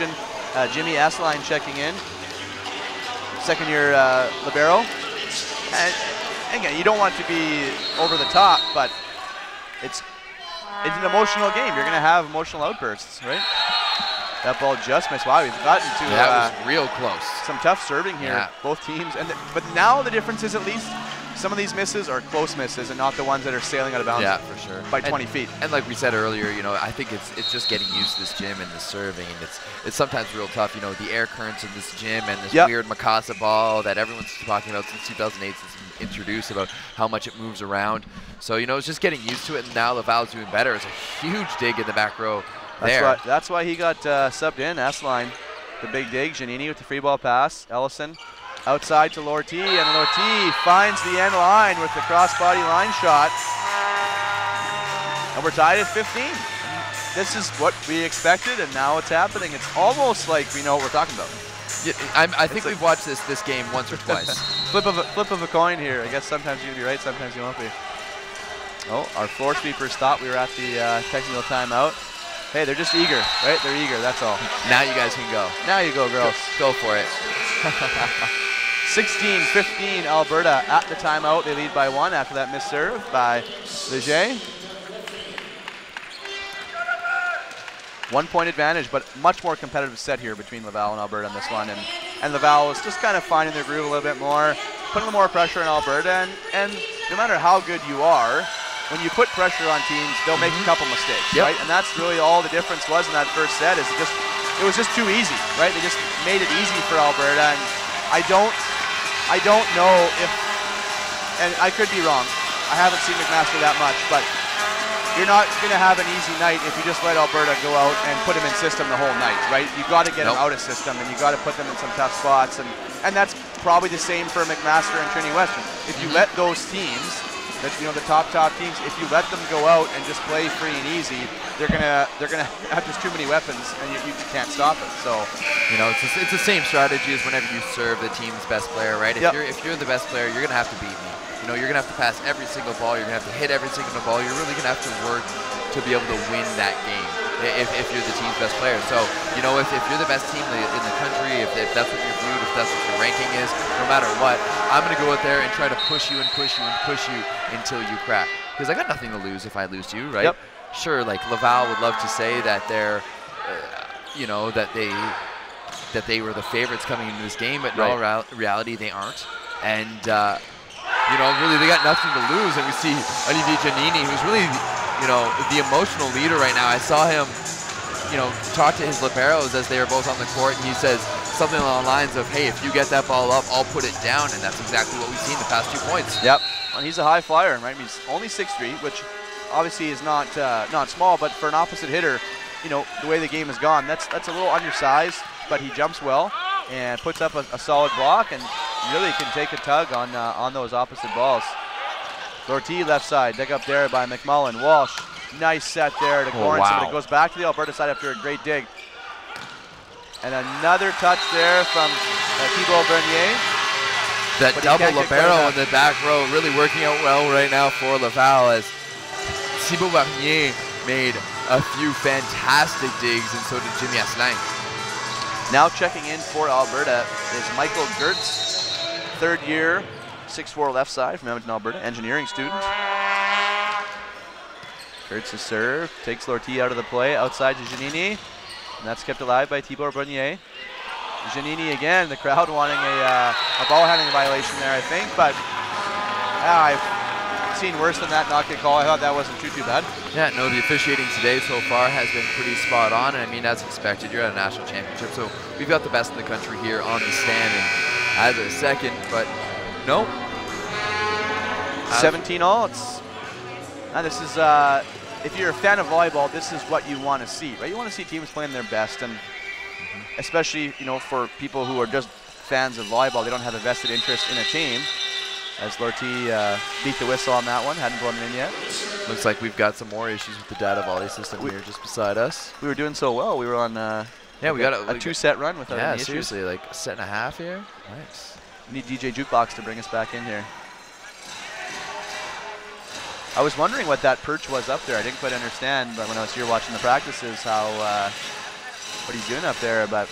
Jimmy Asline checking in. Second-year libero. And again, you don't want it to be over the top, but it's an emotional game. You're going to have emotional outbursts, right? That ball just missed. Wow, we've gotten to that was real close. Some tough serving here, both teams. But now the difference is at least some of these misses are close misses and not the ones that are sailing out of bounds for sure. by 20 feet. And like we said earlier, you know, I think it's just getting used to this gym and the serving, and it's sometimes real tough. You know, the air currents in this gym and this weird Mikasa ball that everyone's talking about since 2008, since it's introduced, about how much it moves around. So, you know, it's just getting used to it, and now Laval's doing better. It's a huge dig in the back row there. That's why he got subbed in, S-line. The big dig, Giannini with the free ball pass, Ellison. Outside to Lortie, and Lortie finds the end line with the crossbody line shot. And we're tied at 15. This is what we expected, and now it's happening. It's almost like we know what we're talking about. Yeah, I think we've watched this game once or twice. Flip of a coin here. I guess sometimes you're going to be right, sometimes you won't be. Oh, our floor sweepers thought we were at the technical timeout. Hey, they're just eager, right? They're eager, that's all. Now you guys can go. Now you go, girls. Go for it. 16-15 Alberta at the timeout. They lead by 1 after that missed serve by Leggat. 1 point advantage, but much more competitive set here between Laval and Alberta in this one. And Laval is just kind of finding their groove a little bit more, putting a little more pressure on Alberta. And no matter how good you are, when you put pressure on teams, they'll make a couple mistakes, right? And that's really all the difference was in that first set. Is it was just too easy, right? They just made it easy for Alberta, and I don't know if, and I could be wrong. I haven't seen McMaster that much, but you're not going to have an easy night if you just let Alberta go out and put them in system the whole night, right? You've got to get them out of system, and you've got to put them in some tough spots, and that's probably the same for McMaster and Trinity Western. If you let those teams, you know, the top teams, if you let them go out and just play free and easy, they're gonna have just too many weapons, and you can't stop it. So, you know, it's the same strategy as whenever you serve the team's best player, right? If you're the best player, you're gonna have to beat me. You know, you're gonna have to pass every single ball. You're gonna have to hit every single ball. You're really gonna have to work to be able to win that game if you're the team's best player. So, you know, if you're the best team in the country, if that's what you're viewed, if that's what your ranking is, no matter what, I'm going to go out there and try to push you and push you and push you until you crack. Because I got nothing to lose if I lose to you, right? Yep. Sure, like Laval would love to say that they're, you know, that they were the favorites coming into this game, but in all reality, they aren't. And, you know, really, they got nothing to lose. And we see Olivier Giannini, who's really, you know, the emotional leader right now. I saw him, you know, talk to his liberos as they were both on the court, and he says something along the lines of, hey, if you get that ball up, I'll put it down. And that's exactly what we've seen the past 2 points. Yep. And he's a high flyer, right? He's only 6'3", which obviously is not small, but for an opposite hitter, you know, the way the game has gone, that's a little undersized, but he jumps well and puts up a solid block and really can take a tug on those opposite balls. Lortie left side, dig up there by McMullen. Walsh, nice set there to Goranson, but it goes back to the Alberta side after a great dig. And another touch there from Thibault Bernier. That double libero in the back row really working out well right now for Laval, as Thibault Bernier made a few fantastic digs, and so did Jimmy Asselin. Now checking in for Alberta is Michael Gertz, third year, 6'4" left side from Edmonton, Alberta, engineering student. Gertz is serve, takes Lortie out of the play, outside to Giannini, and that's kept alive by Thibault Bernier. Giannini again, the crowd wanting a ball handling violation there, I think, but I've seen worse than that not get called. I thought that wasn't too bad. Yeah, no, the officiating today so far has been pretty spot on, and I mean, as expected, you're at a national championship, so we've got the best in the country here on the stand, and as a second, but no. 17 all. This is, if you're a fan of volleyball, this is what you want to see, right? You want to see teams playing their best, and especially, you know, for people who are just fans of volleyball, they don't have a vested interest in a team. As Lortie beat the whistle on that one, hadn't blown it in yet. Looks like we've got some more issues with the data volley system here just beside us. We were doing so well. We were on we got a 2-set run without any issues. Seriously, like a set and a half here. Nice. We need DJ Jukebox to bring us back in here. I was wondering what that perch was up there. I didn't quite understand, but when I was here watching the practices, how what he's doing up there, but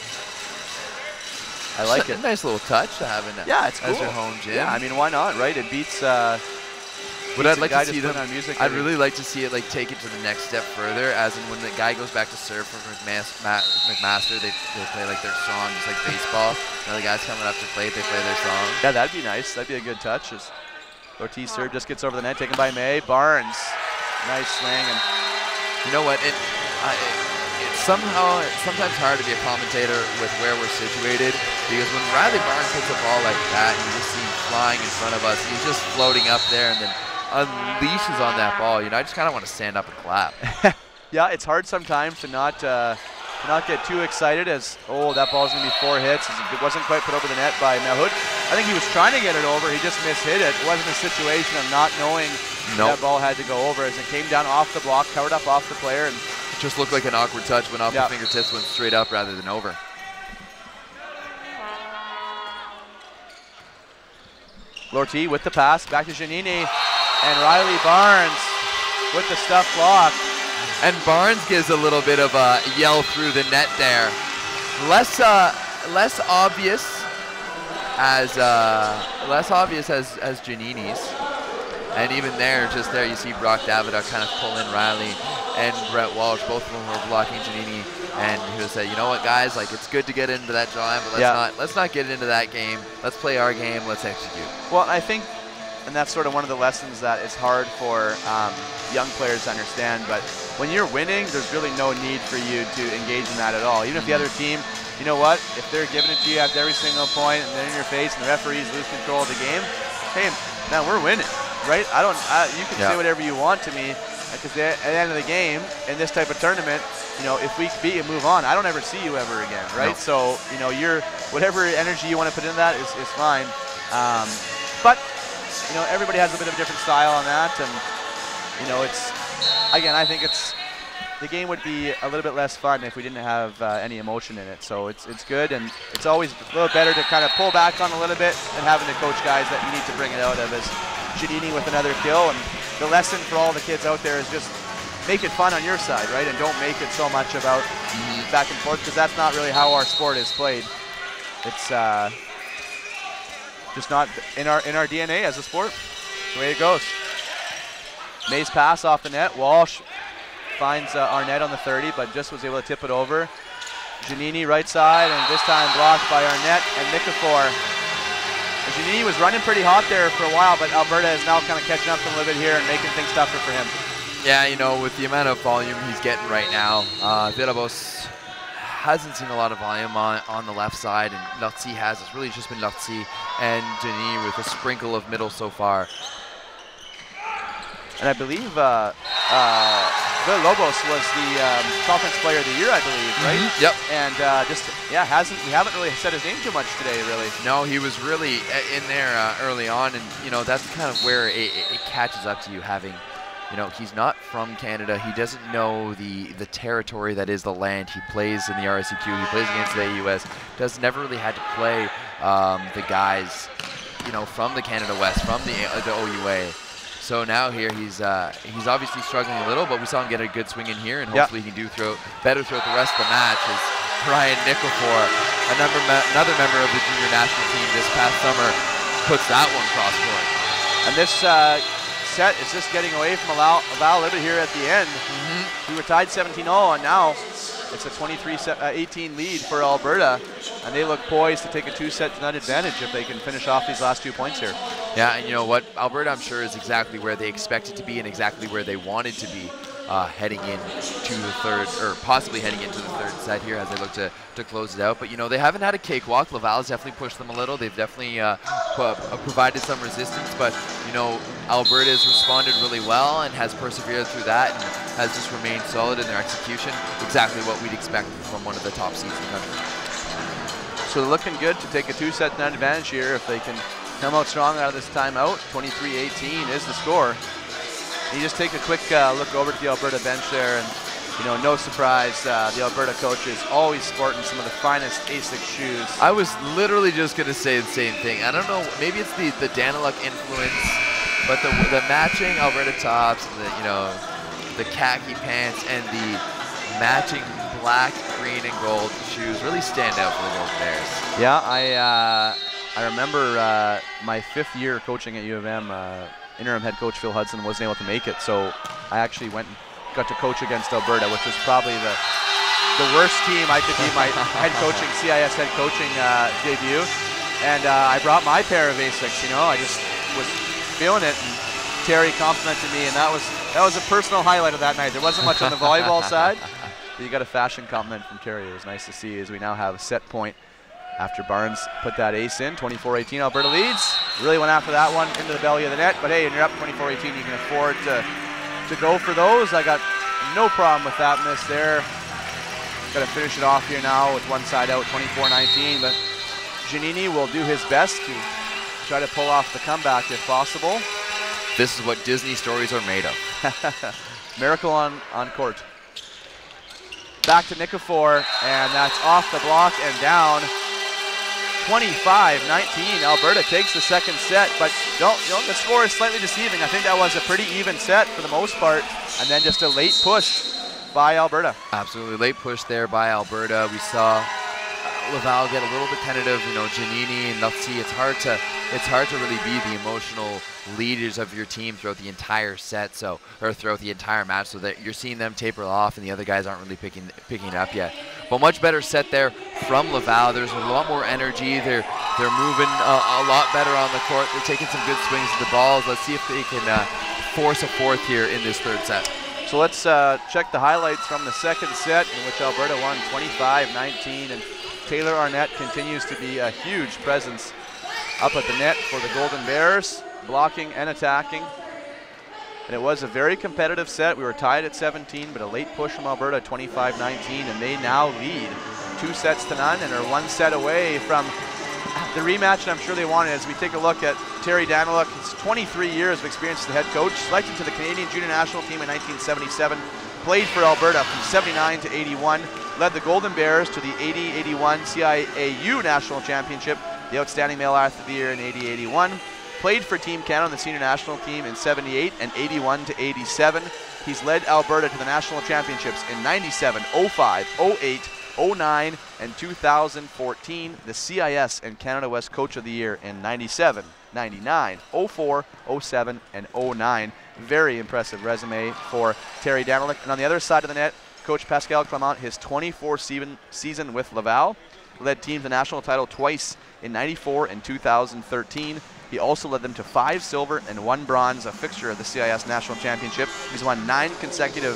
I like it. A nice little touch to have in that. Yeah, it's cool. As your home gym. Yeah, I mean, why not, right? It beats. What I'd like to see them. On music I'd really like to see it like take it to the next step further, as in when the guy goes back to serve for McMaster, they play like their song, just like baseball. Now the guys coming up to play, they play their song. Yeah, that'd be nice. That'd be a good touch. As Ortiz serve just gets over the net, taken by May. Barnes, nice swing, and you know what? It's sometimes hard to be a commentator with where we're situated, because when Riley Barnes hits a ball like that, you just see him flying in front of us. He's just floating up there and then unleashes on that ball. You know, I just kind of want to stand up and clap. Yeah, it's hard sometimes to not get too excited as, oh, that ball's going to be 4 hits. It wasn't quite put over the net by Melhoud. I think he was trying to get it over. He just mishit it. It wasn't a situation of not knowing that ball had to go over, as it came down off the block, covered up off the player, and just looked like an awkward touch, went off the fingertips, went straight up rather than over. Lortie with the pass, back to Giannini, and Riley Barnes with the stuff block. And Barnes gives a little bit of a yell through the net there. Less obvious as Giannini's. And even there, just there, you see Brock Davidoff kind of pull in Riley and Brett Walsh. Both of them were blocking Giannini, and he would say, you know what, guys, like, it's good to get into that drive, but let's not get into that game. Let's play our game. Let's execute. Well, I think, and that's sort of one of the lessons that is hard for young players to understand. But when you're winning, there's really no need for you to engage in that at all. Even if the other team, you know what, if they're giving it to you after every single point and they're in your face and the referees lose control of the game, hey, man, we're winning. Right? You can say whatever you want to me, because at the end of the game, in this type of tournament, you know, if we beat you, move on. I don't ever see you ever again, right? No. So, you know, whatever energy you want to put into that is fine. But, you know, everybody has a bit of a different style on that, and, you know, I think the game would be a little bit less fun if we didn't have any emotion in it. So it's good, and it's always a little better to kind of pull back on a little bit than having to coach guys that you need to bring it out of, as Giannini with another kill. And the lesson for all the kids out there is just make it fun on your side, right? And don't make it so much about back and forth, because that's not really how our sport is played. It's just not in our DNA as a sport. It's the way it goes. May's pass off the net. Walsh finds Arnett on the 30, but just was able to tip it over. Giannini right side, and this time blocked by Arnett and Nikifor. Giannini was running pretty hot there for a while, but Alberta is now kind of catching up to him a little bit here and making things tougher for him. Yeah, you know, with the amount of volume he's getting right now, Villalobos hasn't seen a lot of volume on the left side, and Lortie has. It's really just been Lortie and Giannini with a sprinkle of middle so far. And I believe Villalobos was the Conference Player of the Year, I believe, right? Yep. And we haven't really said his name too much today, really. No, he was really in there early on, and you know, that's kind of where it catches up to you, having, you know, he's not from Canada. He doesn't know the territory that is the land. He plays in the RSEQ. He plays against the AUS. Never really had to play the guys, you know, from the Canada West, from the OUA. So now here he's obviously struggling a little, but we saw him get a good swing in here, and hopefully he can do better throughout the rest of the match. As Ryan Nikifor, another member of the junior national team this past summer, puts that one cross court. And this set is just getting away from Laval a little bit here at the end. We were tied 17-0, and now it's a 23-18 lead for Alberta, and they look poised to take a 2-set nut advantage if they can finish off these last 2 points here. Yeah, and you know what? Alberta, I'm sure, is exactly where they expected to be and exactly where they wanted to be heading into the third, or possibly heading into the third set here as they look to close it out. But, you know, they haven't had a cakewalk. Laval's definitely pushed them a little. They've definitely provided some resistance. But, you know, Alberta has responded really well and has persevered through that and has just remained solid in their execution. Exactly what we'd expect from one of the top seeds in the country. So they're looking good to take a 2-set nut advantage here if they can come out strong out of this timeout. 23-18 is the score. You just take a quick look over to the Alberta bench there, and, you know, no surprise, the Alberta coach is always sporting some of the finest ASIC shoes. I was literally just going to say the same thing. I don't know, maybe it's the Daniluk influence, but the matching Alberta tops, the khaki pants, and the matching black, green, and gold shoes really stand out for the Golden Bears. Yeah, I remember my 5th year coaching at U of M, interim head coach Phil Hudson wasn't able to make it, so I actually went and got to coach against Alberta, which was probably the worst team I could be my head coaching, CIS head coaching debut. And I brought my pair of Asics, you know, I just was feeling it, and Terry complimented me, and that was a personal highlight of that night. There wasn't much on the volleyball side, but you got a fashion compliment from Terry. It was nice to see as we now have a set point after Barnes put that ace in. 24-18, Alberta leads. Really went after that one into the belly of the net, but hey, when you're up 24-18, you can afford to go for those. I got no problem with that miss there. Got to finish it off here now with one side out, 24-19, but Giannini will do his best to try to pull off the comeback if possible. This is what Disney stories are made of. Miracle on court. Back to Nikifor, and that's off the block and down. 25-19, Alberta takes the second set, but the score is slightly deceiving. I think that was a pretty even set for the most part, and then just a late push by Alberta. Absolutely, late push there by Alberta. We saw Laval get a little bit tentative, you know, Giannini and Lutzi. It's hard to really be the emotional leaders of your team throughout the entire set, or throughout the entire match, so that you're seeing them taper off and the other guys aren't really picking it up yet. But much better set there from Laval. There's a lot more energy. They're moving a lot better on the court. They're taking some good swings at the balls. Let's see if they can force a fourth here in this third set. So let's check the highlights from the second set, in which Alberta won 25-19, and Taylor Arnett continues to be a huge presence up at the net for the Golden Bears, blocking and attacking. And it was a very competitive set. We were tied at 17, but a late push from Alberta, 25-19, and they now lead 2-0 and are 1 set away from the rematch, and I'm sure they want it. As we take a look at Terry Daniluk, his 23 years of experience as the head coach, selected to the Canadian Junior National Team in 1977, played for Alberta from 79 to 81, led the Golden Bears to the 80-81 CIAU National Championship, the Outstanding Male Athlete of the Year in 80-81, played for Team Canada on the Senior National Team in 78 and 81 to 87. He's led Alberta to the National Championships in 97, 05, 08, 09, and 2014, the CIS and Canada West Coach of the Year in 97, 99, 04, 07, and 09. Very impressive resume for Terry Daniluk. And on the other side of the net, Coach Pascal Clement, his 24th season with Laval, led team to the national title twice in 94 and 2013. He also led them to 5 silver and 1 bronze, a fixture of the CIS National Championship. He's won 9 consecutive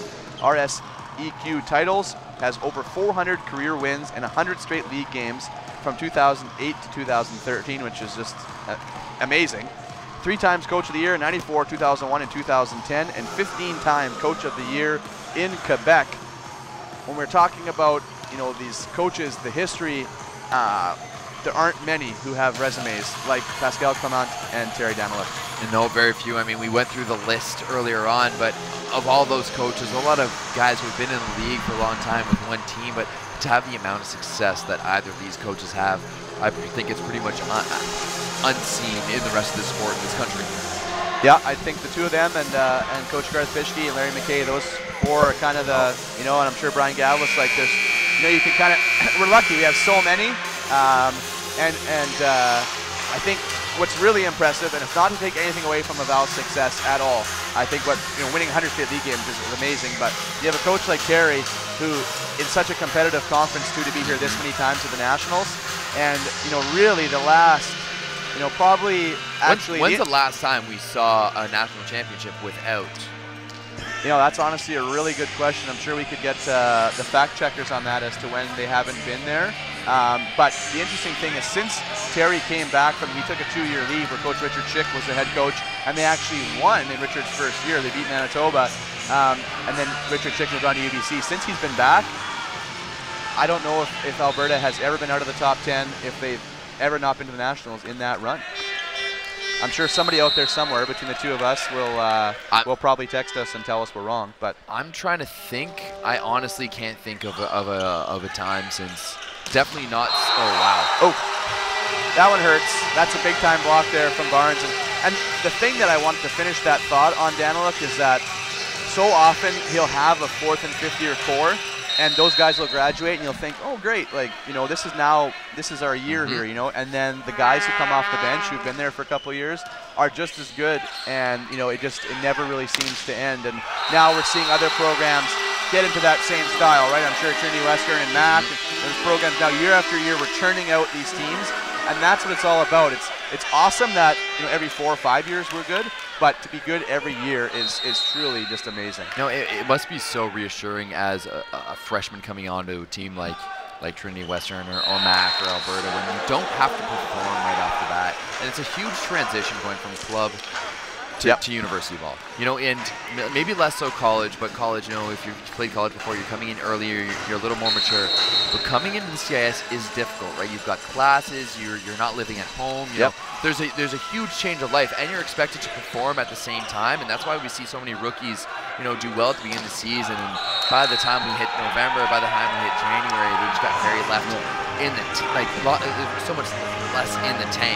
RSEQ titles, has over 400 career wins and 100 straight league games from 2008 to 2013, which is just amazing. 3 times Coach of the Year in 94, 2001, and 2010, and 15-time Coach of the Year in Quebec. When we're talking about, you know, these coaches, the history, there aren't many who have resumes like Pascal Clement and Terry Daniluk. And no, very few. I mean, we went through the list earlier on, but of all those coaches, a lot of guys who've been in the league for a long time with one team, but to have the amount of success that either of these coaches have, I think it's pretty much unseen in the rest of the sport in this country. Yeah, I think the two of them and Coach Garth Fishke and Larry McKay, those 4 are kind of the, you know, and I'm sure Brian Gavlis, like there's, you know, you can kind of, we're lucky we have so many. I think what's really impressive, and it's not to take anything away from Laval's success at all. I think what, you know, winning 100 straight league games is amazing, but you have a coach like Terry who, in such a competitive conference too, to be here this many times at the Nationals, and, you know, really the last, you know, probably actually. When's the last time we saw a national championship without? You know, that's honestly a really good question. I'm sure we could get the fact checkers on that as to when they haven't been there. But the interesting thing is, since Terry came back from, he took a 2-year leave where Coach Richard Schick was the head coach, and they actually won in Richard's first year. They beat Manitoba, and then Richard Schick moved on to UBC. Since he's been back, I don't know if Alberta has ever been out of the top 10, if they've ever not been to the Nationals in that run. I'm sure somebody out there somewhere between the two of us will probably text us and tell us we're wrong. But I'm trying to think. I honestly can't think of a time since. Definitely not. Oh wow. Oh, that one hurts. That's a big time block there from Barnes. And the thing that I wanted to finish that thought on Daniluk is that so often he'll have a 4th and 5th year core, And those guys will graduate, and you'll think, oh, great, like, you know, this is our year here, you know. And then the guys who come off the bench who've been there for a couple of years are just as good, and, you know, it never really seems to end. And now we're seeing other programs get into that same style, right? I'm sure Trinity Western and Mac, and those programs now year after year, we're churning out these teams, and that's what it's all about. It's awesome that, you know, every 4 or 5 years we're good, but to be good every year is truly just amazing. No, it must be so reassuring as a freshman coming onto a team like Trinity Western or Mac or Alberta, when you don't have to perform right off the bat. And it's a huge transition going from club to university ball. You know, and maybe less so college, but college, you know, if you've played college before, you're coming in earlier, you're a little more mature. But coming into the CIS is difficult, right? You've got classes, you're not living at home, you know. There's a huge change of life, and you're expected to perform at the same time, and that's why we see so many rookies, you know, do well at the beginning of the season, and by the time we hit November, by the time we hit January, they just got very left in the so much less in the tank.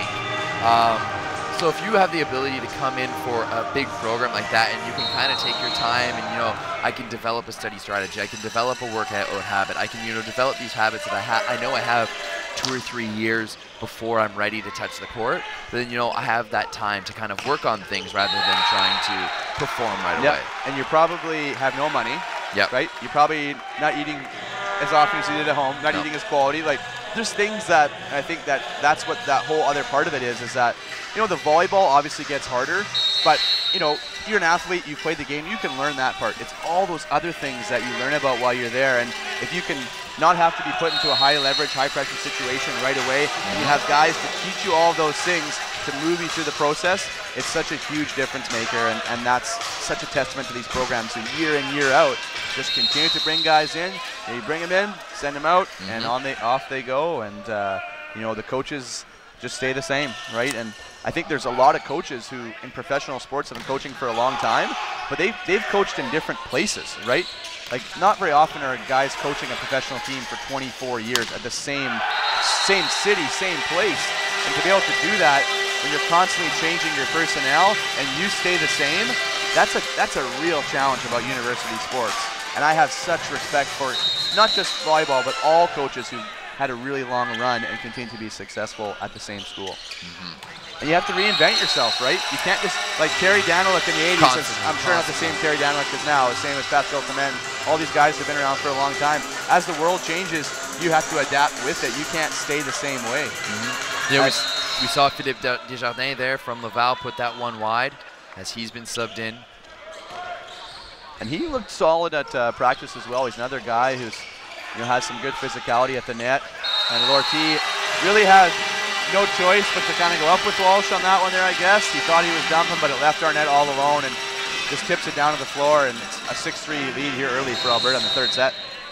So if you have the ability to come in for a big program like that, and you can kind of take your time, and, you know, I can develop a study strategy, I can develop a workout habit, I can, you know, develop these habits that I know I have 2 or 3 years before I'm ready to touch the court, then, you know, I have that time to kind of work on things rather than trying to perform right away. And you probably have no money, right? You're probably not eating as often as you did at home, not eating as quality. Like, there's things that I think that's what that whole other part of it is that, you know, the volleyball obviously gets harder, but, you know, if you're an athlete, you play the game, you can learn that part. It's all those other things that you learn about while you're there, and if you can not have to be put into a high leverage, high pressure situation right away, and you have guys to teach you all those things to move you through the process, it's such a huge difference maker, and that's such a testament to these programs. So year in, year out, just continue to bring guys in, you bring them in, send them out, and off they go, and you know, the coaches just stay the same, right? And I think there's a lot of coaches who in professional sports have been coaching for a long time, but they've coached in different places, right? Like, not very often are guys coaching a professional team for 24 years at the same city, same place. And to be able to do that when you're constantly changing your personnel and you stay the same, that's a real challenge about university sports. And I have such respect for not just volleyball, but all coaches who had a really long run and continue to be successful at the same school. And you have to reinvent yourself, right? You can't just, like Terry Daniluk in the 80s, I'm sure not the same Terry Daniluk is now, the same as Pascal Clement. All these guys have been around for a long time. As the world changes, you have to adapt with it. You can't stay the same way. Yeah, we saw Philippe Desjardins there from Laval put that one wide as he's been subbed in. And he looked solid at practice as well. He's another guy who's, you know, has some good physicality at the net. And Lortie really had no choice but to kind of go up with Walsh on that one there, I guess. He thought he was dumping, but it left Arnett all alone and just tips it down to the floor, and it's a 6-3 lead here early for Alberta in the third set.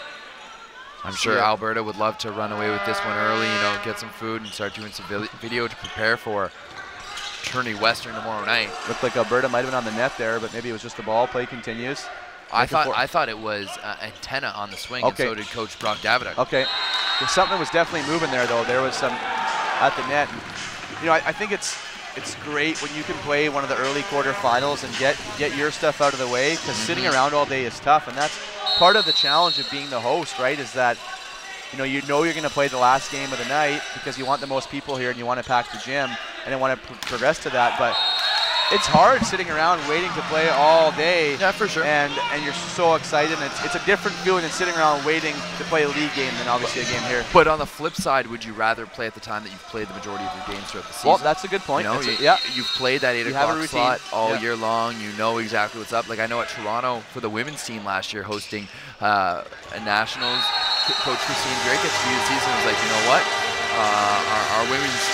I'm sure Alberta would love to run away with this one early, you know, get some food and start doing some video to prepare for Trinity Western tomorrow night. Looked like Alberta might have been on the net there, but maybe it was just the ball. Play continues. I thought it was antenna on the swing, and so did Coach Brock Davidoff. Okay, something was definitely moving there, though. There was some at the net. You know, I think it's great when you can play one of the early quarterfinals and get your stuff out of the way, because sitting around all day is tough, and that's part of the challenge of being the host, right? Is that you're going to play the last game of the night because you want the most people here and you want to pack the gym and then want to progress to that, but it's hard sitting around waiting to play all day. Yeah, for sure. And you're so excited, and it's a different feeling than sitting around waiting to play a league game than obviously a game here. But on the flip side, would you rather play at the time that you've played the majority of your games throughout the season? Well, that's a good point. You've played that 8 o'clock slot all year long. You know exactly what's up. Like, I know at Toronto for the women's team last year hosting a Nationals, Coach Christine Drake at the beginning of the season was like, you know what? Our women's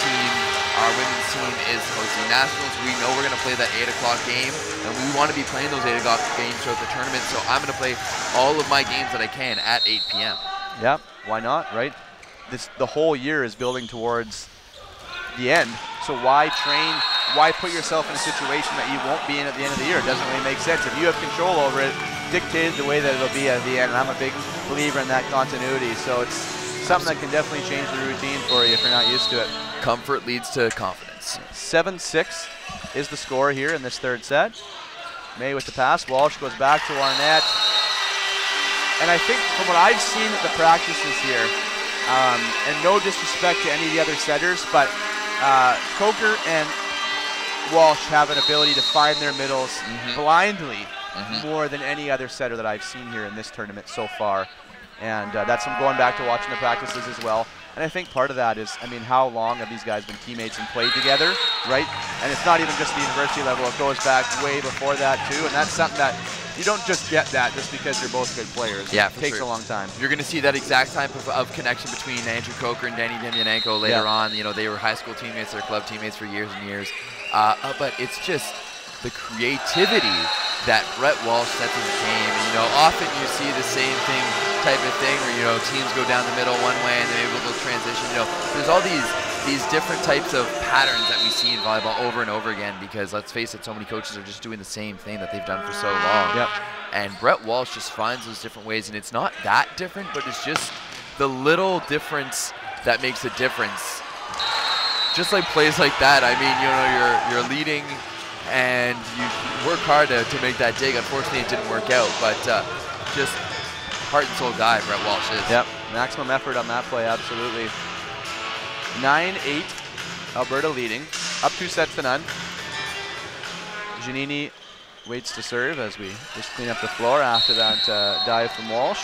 team is hosting Nationals. We know we're going to play that 8 o'clock game, and we want to be playing those 8 o'clock games throughout the tournament, so I'm going to play all of my games that I can at 8 p.m. Yeah, why not, right? The whole year is building towards the end, so why train, why put yourself in a situation that you won't be in at the end of the year? It doesn't really make sense. If you have control over it, dictate the way that it'll be at the end, and I'm a big believer in that continuity, so it's something that can definitely change the routine for you if you're not used to it. Comfort leads to confidence. 7-6 is the score here in this third set. May with the pass. Walsh goes back to Arnett. And I think from what I've seen at the practices here, and no disrespect to any of the other setters, but Coker and Walsh have an ability to find their middles blindly more than any other setter that I've seen here in this tournament so far. And that's from going back to watching the practices as well. And I think part of that is, I mean, how long have these guys been teammates and played together, right? And it's not even just the university level. It goes back way before that, too. And that's something that you don't just get that just because you're both good players. Yeah, it takes a long time. You're going to see that exact type of connection between Andrew Coker and Danny Demyanenko later on. You know, they were high school teammates, they're club teammates for years and years. But it's just the creativity that Brett Walsh sets in the game. And, you know, often you see the same type of thing where, you know, teams go down the middle one way and then maybe they'll transition. You know, there's all these different types of patterns that we see in volleyball over and over again, because let's face it, so many coaches are just doing the same thing that they've done for so long. And Brett Walsh just finds those different ways, and it's not that different, but it's just the little difference that makes a difference. Just like plays like that, I mean, you know, you're leading and you work hard to make that dig. Unfortunately, it didn't work out, but just heart and soul guy, Brett Walsh is. Yep, maximum effort on that play, absolutely. 9-8, Alberta leading, up 2-0. Giannini waits to serve as we just clean up the floor after that dive from Walsh.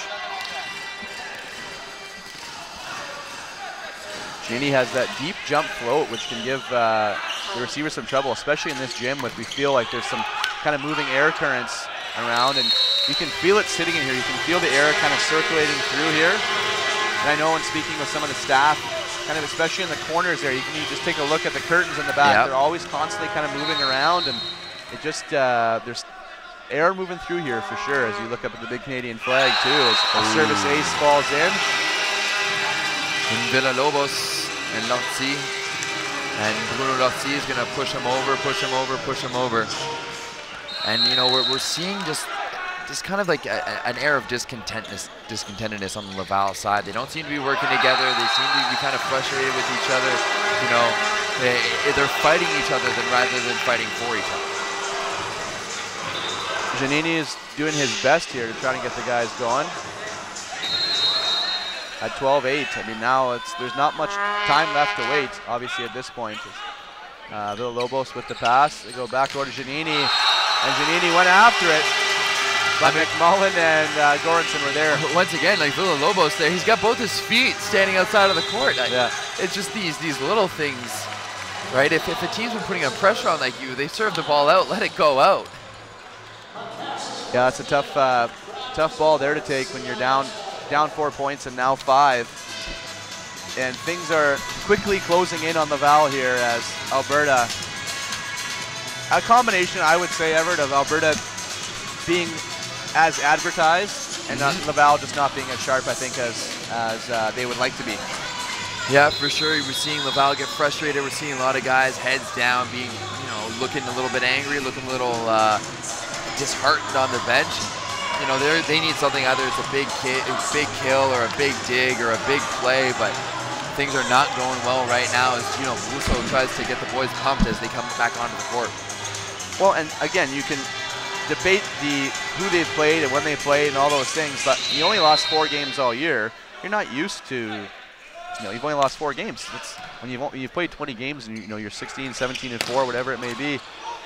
Giannini has that deep jump float, which can give the receiver some trouble, especially in this gym with we feel like there's some kind of moving air currents around, and you can feel it sitting in here. You can feel the air kind of circulating through here. And I know in speaking with some of the staff, kind of especially in the corners there, you just take a look at the curtains in the back. They're always constantly kind of moving around, and it just, there's air moving through here for sure as you look up at the big Canadian flag too, as service ace falls in. And Villalobos and Lotzi. And Bruno Lotzi is going to push him over, push him over, push him over. And, you know, we're seeing just kind of like an air of discontentedness on the Laval side. They don't seem to be working together. They seem to be kind of frustrated with each other. You know, they're fighting each other rather than fighting for each other. Giannini is doing his best here to try to get the guys going. At 12-8, I mean, now there's not much time left to wait, obviously, at this point. Villalobos with the pass. They go back over to Giannini, and Giannini went after it. But McMullen and Goranson were there. Once again, like Villalobos there, he's got both his feet standing outside of the court. It's just these little things, right? If a team's been putting a pressure on like you, they serve the ball out, let it go out. Yeah, it's a tough ball there to take when you're down 4 points and now 5. And things are quickly closing in on Laval here as Alberta, a combination, I would say, Everett, of Alberta being as advertised and Laval just not being as sharp, I think, as they would like to be. Yeah, for sure. We're seeing Laval get frustrated. We're seeing a lot of guys heads down, being, you know, looking a little bit angry, looking a little disheartened on the bench. You know, they need something, either it's a big kill or a big dig or a big play, but things are not going well right now as, you know, Busso tries to get the boys pumped as they come back onto the court. Well, and again, you can debate who they've played and when they played and all those things, but you only lost 4 games all year. You're not used to, you know, you've only lost 4 games. It's when you've played 20 games and, you know, you're 16, 17, and 4, whatever it may be.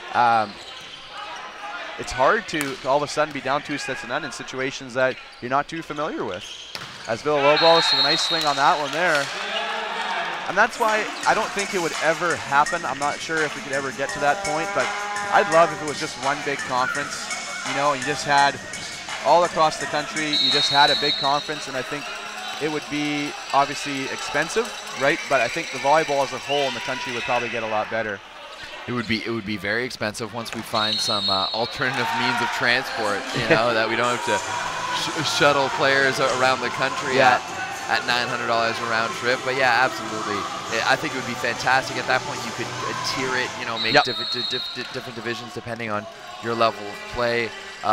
It's hard to all of a sudden be down 2-0 in situations that you're not too familiar with. As Villalobos with a nice swing on that one there. And that's why I don't think it would ever happen. I'm not sure if we could ever get to that point, but I'd love if it was just one big conference. You know, you just had all across the country, you just had a big conference, and I think it would be obviously expensive, right? But I think the volleyball as a whole in the country would probably get a lot better. It would be very expensive once we find some alternative means of transport, you know, that we don't have to shuttle players around the country at $900 a round trip. But yeah, absolutely. I think it would be fantastic. At that point, you could tier it, you know, make different divisions depending on your level of play.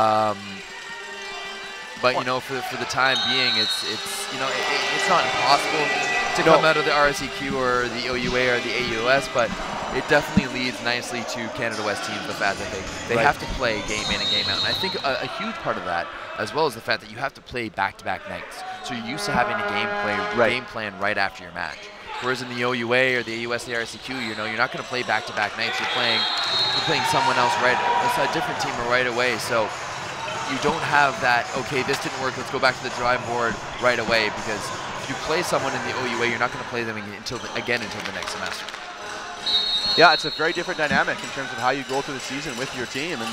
But you know, for the time being, it's you know, it's not impossible to come out of the RSEQ or the OUA or the AUS, but it definitely leads nicely to Canada West teams, the fact that they have to play game in and game out. And I think a huge part of that, as well as the fact that you have to play back-to-back nights. So you're used to having a game plan right after your match. Whereas in the OUA or the USARCQ, you're not going to play back-to-back nights. You're playing someone else a different team right away. So you don't have that, okay, this didn't work, let's go back to the drawing board right away, because if you play someone in the OUA, you're not going to play them until the next semester. Yeah, it's a very different dynamic in terms of how you go through the season with your team. And,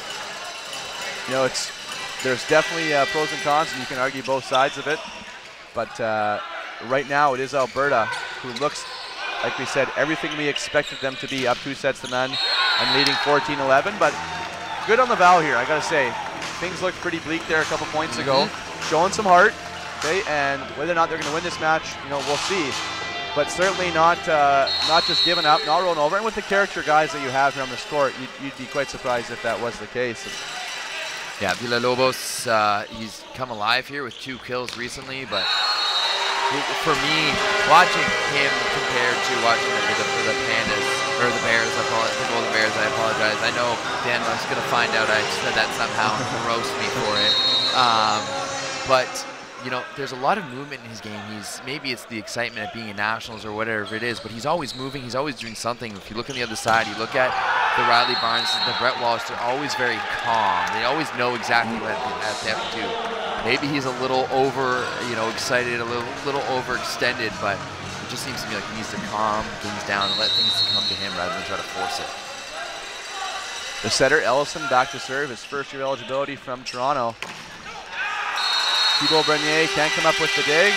there's definitely pros and cons, and you can argue both sides of it. But right now, it is Alberta who looks, like we said, everything we expected them to be, up 2-0 and leading 14-11. But good on Laval here, I got to say. Things looked pretty bleak there a couple points ago. Showing some heart, okay? And whether or not they're going to win this match, we'll see. But certainly not just giving up, not rolling over. And with the character guys that you have here on this court, you'd be quite surprised if that was the case. Yeah, Villalobos, he's come alive here with 2 kills recently, but for me, watching him compared to watching the Pandas, or the Bears, I call it, the Golden Bears, I apologize. I know Dan was going to find out I said that somehow and roast me for it. But there's a lot of movement in his game. Maybe it's the excitement of being in nationals or whatever it is, but he's always moving. He's always doing something. If you look on the other side, you look at the Riley Barnes, the Brett Walsh, they're always very calm. They always know exactly what they have to do. Maybe he's a little excited, a little overextended, but it just seems to me like he needs to calm things down and let things come to him rather than try to force it. The setter, Ellison, back to serve. His first-year eligibility from Toronto. Thibault Bernier can't come up with the dig.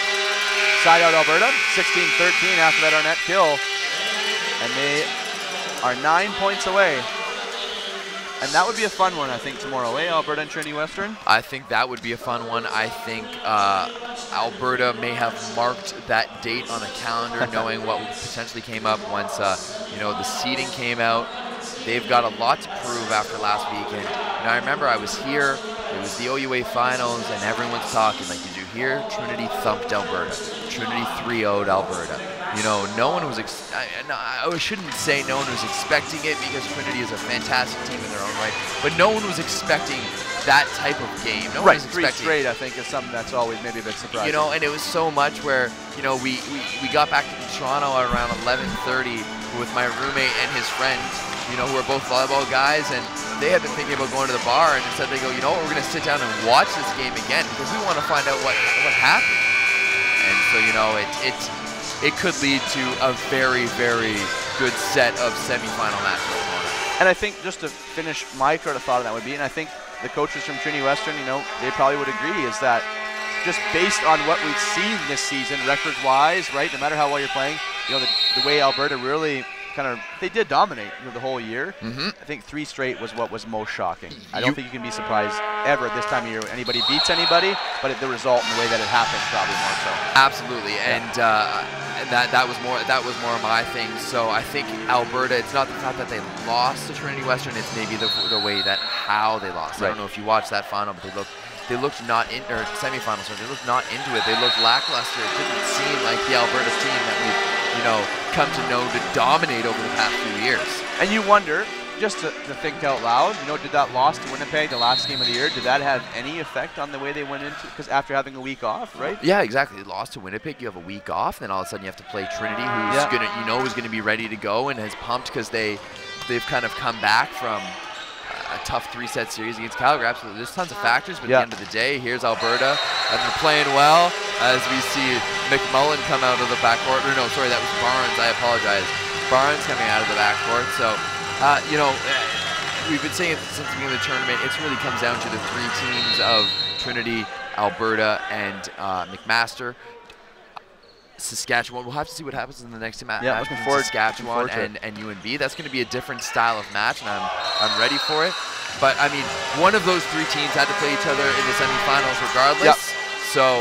Side out Alberta, 16-13 after that Arnett kill. And they are 9 points away. And that would be a fun one, I think, tomorrow, Alberta and Trinity Western? I think that would be a fun one. I think Alberta may have marked that date on a calendar, knowing what potentially came up once, the seeding came out. They've got a lot to prove after last weekend. And I remember I was here, it was the OUA finals, and everyone's talking, like, did you hear? Trinity thumped Alberta. Trinity 3-0'd Alberta. No one was, I shouldn't say no one was expecting it, because Trinity is a fantastic team in their own right, but no one was expecting that type of game. No one was expecting 3 straight, I think, is something that's always maybe a bit surprising. And it was so much where, we got back to Toronto at around 11:30 with my roommate and his friend, who are both volleyball guys, and they had been thinking about going to the bar, and instead they go, we're going to sit down and watch this game again, because we want to find out what happened. And so, it could lead to a very, very good set of semifinal matches. And I think, just to finish my sort of thought on that would be, and I think the coaches from Trinity Western, they probably would agree, is that just based on what we've seen this season, record-wise, right, no matter how well you're playing, the way Alberta really they did dominate the whole year. I think 3 straight was what was most shocking. I don't think you can be surprised ever at this time of year when anybody beats anybody, but the result and the way that it happened probably more so. Absolutely, and that was more my thing. So I think Alberta, it's not the fact that they lost to Trinity Western, it's maybe the way that how they lost. I don't know if you watched that final, but they looked not in, or semifinals, so they looked not into it. They looked lackluster. It didn't seem like the Alberta team that we've come to know to dominate over the past few years. And you wonder, just to think out loud, did that loss to Winnipeg, the last game of the year, did that have any effect on the way they went into, because after having a week off, right? Yeah, exactly. They lost to Winnipeg, you have a week off, then all of a sudden you have to play Trinity, who's is going to be ready to go and has pumped because they've kind of come back from a tough 3-set series against Calgary. Absolutely, there's tons of factors, but at the end of the day, here's Alberta, and they're playing well as we see McMullen come out of the backcourt. Or no, sorry, that was Barnes. I apologize. Barnes coming out of the backcourt. So, we've been saying it since the beginning of the tournament. It really comes down to the 3 teams of Trinity, Alberta, and McMaster. Saskatchewan. We'll have to see what happens in the next match between Saskatchewan and UNB. That's going to be a different style of match, and I'm ready for it. But I mean, one of those 3 teams had to play each other in the semifinals regardless. So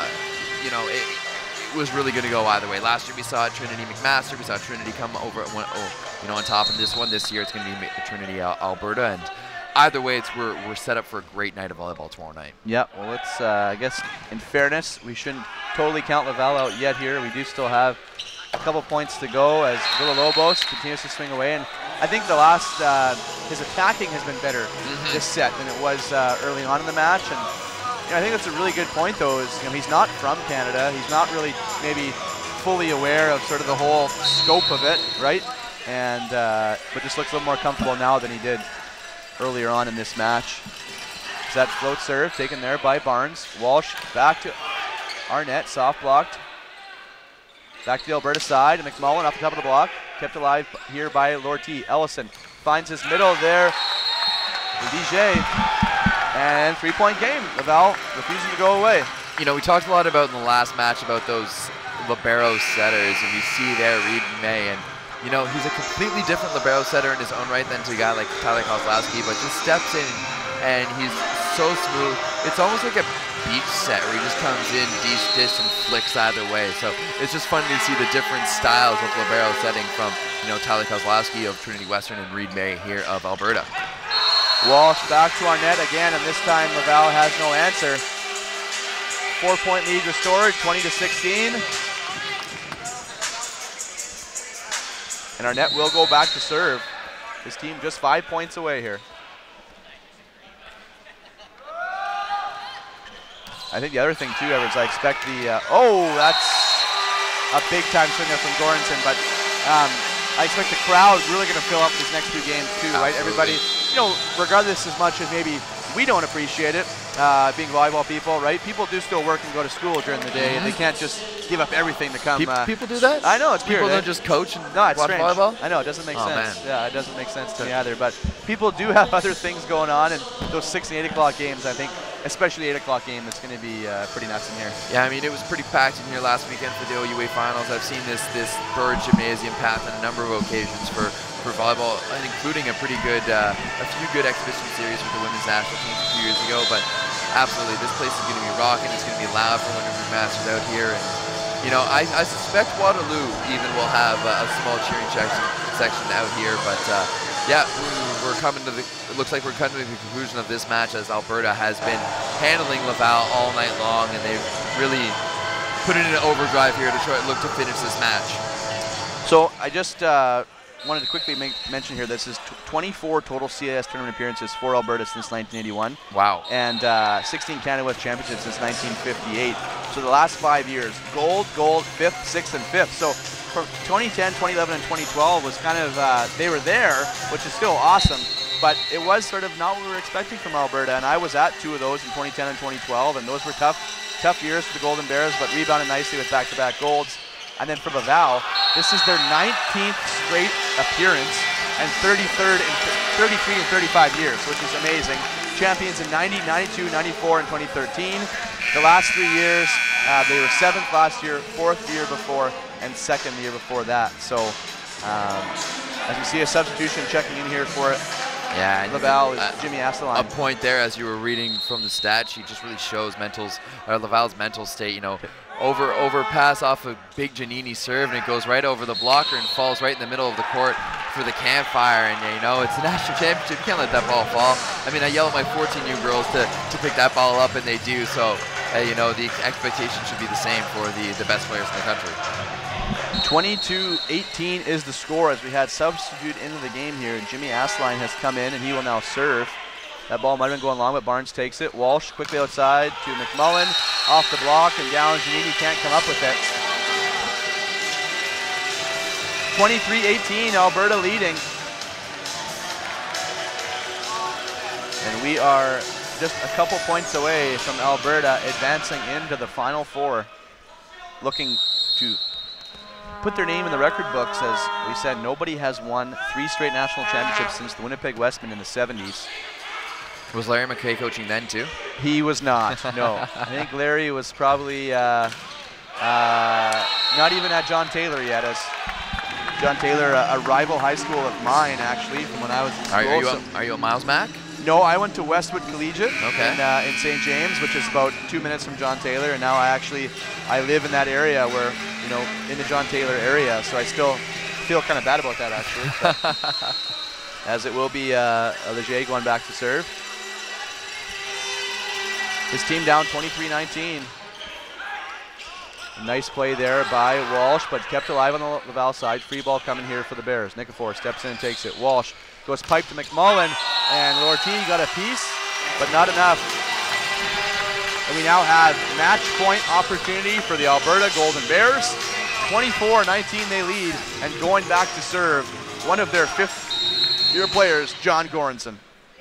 it was really going to go either way. Last year we saw Trinity McMaster. We saw Trinity come over on top of this one. This year it's going to be Trinity Alberta, and either way, we're set up for a great night of volleyball tomorrow night. Yeah, well, let's, I guess, in fairness, we shouldn't totally count Laval out yet here. We do still have a couple points to go as Villalobos continues to swing away. And I think the last, his attacking has been better this set than it was early on in the match. And I think that's a really good point, though, is he's not from Canada. He's not really maybe fully aware of sort of the whole scope of it, right? And but just looks a little more comfortable now than he did earlier on in this match. So that float serve taken there by Barnes. Walsh back to Arnett, soft blocked. Back to the Alberta side, and McMullen off the top of the block. Kept alive here by Lortie. Ellison finds his middle there. DJ. And 3-point game. Laval refusing to go away. We talked a lot about in the last match about those libero setters, and you see there Reed May, and he's a completely different libero setter in his own right than to a guy like Tyler Kozlowski, but just steps in and he's so smooth. It's almost like a beach set where he just comes in, dish, and flicks either way. So it's just fun to see the different styles of libero setting from Tyler Kozlowski of Trinity Western and Reed May here of Alberta. Walsh back to Arnett again, and this time Laval has no answer. 4-point lead restored, 20-16. And Arnett will go back to serve. His team just 5 points away here. I think the other thing too, Evers, I expect the, that's a big time swinger from Goranson, but I expect the crowd really going to fill up these next two games too, right? Everybody, regardless as much as maybe we don't appreciate it, being volleyball people, right? People do still work and go to school during the day, and they can't just give up everything to come. People do that? I know, it's weird. People don't just coach and watch volleyball? I know, it doesn't make sense. Man. Yeah, it doesn't make sense to me either, but people do have other things going on, and those 6 and 8 o'clock games, I think, especially 8 o'clock game, it's going to be pretty nuts in here. Yeah, I mean, it was pretty packed in here last weekend for the OUA finals. I've seen this Bird Gymnasium packed on a number of occasions for volleyball, and including a pretty good, a few good exhibition series with the women's national teams a few years ago. But absolutely, this place is going to be rocking. It's going to be loud for when we masters out here. And I suspect Waterloo even will have a small cheering section out here. But yeah, we're coming to the. It looks like we're coming to the conclusion of this match, as Alberta has been handling Laval all night long, and they've really put it in an overdrive here to look to finish this match. So I just wanted to quickly mention here, this is 24 total CIS tournament appearances for Alberta since 1981. Wow. And 16 Canada West Championships since 1958. So the last 5 years, gold, 5th, 6th, and 5th. So from 2010, 2011, and 2012 was kind of, they were there, which is still awesome, but it was sort of not what we were expecting from Alberta. And I was at 2 of those in 2010 and 2012, and those were tough years for the Golden Bears, but rebounded nicely with back-to-back golds. And then for Laval, this is their 19th straight appearance and 33rd in 33 and 35 years, which is amazing. Champions in 90, 92, 94, and 2013. The last 3 years, they were 7th last year, 4th the year before, and 2nd the year before that. So as you see a substitution checking in here for it, yeah, Laval is Jimmy Asteline. A point there, as you were reading from the stat sheet, just really shows Laval's mental state. Over pass off a big Giannini serve, and it goes right over the blocker and falls right in the middle of the court for the campfire. And it's a national championship. You can't let that ball fall. I mean, I yell at my 14-year girls to pick that ball up, and they do. So, the expectation should be the same for the best players in the country. 22-18 is the score as we had substitute into the game here. Jimmy Asteline has come in, and he will now serve. That ball might have been going long, but Barnes takes it. Walsh quickly outside to McMullen, off the block and down. Giannini can't come up with it. 23-18, Alberta leading. And we are just a couple points away from Alberta advancing into the Final Four, looking to put their name in the record books. As we said, nobody has won 3 straight national championships since the Winnipeg Westmen in the 70s. Was Larry McKay coaching then too? He was not, no. I think Larry was probably not even at John Taylor yet, as John Taylor, a rival high school of mine actually from when I was in school. Are you a Miles Mack? No, I went to Westwood Collegiate in St. James, which is about 2 minutes from John Taylor, and now I live in that area where, in the John Taylor area, so I still feel kind of bad about that actually. As it will be Leggat going back to serve. His team down 23-19. Nice play there by Walsh, but kept alive on the Laval side. Free ball coming here for the Bears. Nikifor steps in and takes it. Walsh goes pipe to McMullen, and Lortie got a piece, but not enough. And we now have match point opportunity for the Alberta Golden Bears. 24-19 they lead, and going back to serve, one of their fifth-year players, John Goranson.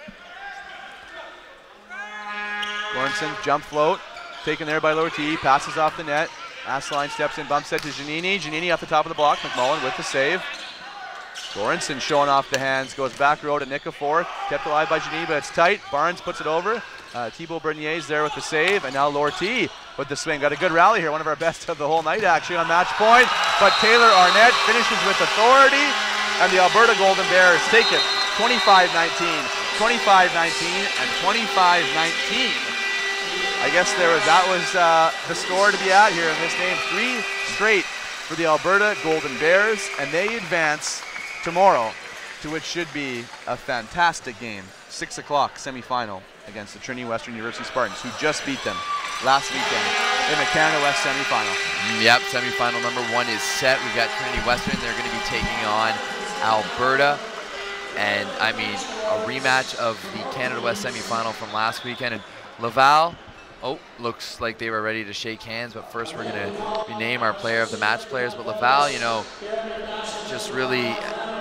Goranson, jump float, taken there by Lortie, passes off the net. Asseline steps in, bumps it to Giannini. Giannini off the top of the block. McMullen with the save. Goranson showing off the hands, goes back row to Nikifor. Kept alive by Giannini, but it's tight. Barnes puts it over. Thibault Bernier's there with the save, and now Lortie with the swing. Got a good rally here, one of our best of the whole night actually on match point. But Taylor Arnett finishes with authority, and the Alberta Golden Bears take it 25-19, 25-19, and 25-19. I guess that was the score to be at here in this game. 3 straight for the Alberta Golden Bears, and they advance tomorrow to what should be a fantastic game. 6 o'clock semifinal against the Trinity Western Spartans, who just beat them last weekend in the Canada West semifinal. Yep, semifinal number 1 is set. We've got Trinity Western. They're going to be taking on Alberta. And I mean, a rematch of the Canada West semifinal from last weekend. And Laval, looks like they were ready to shake hands, but first we're going to rename our player of the match players. But Laval, you know, just really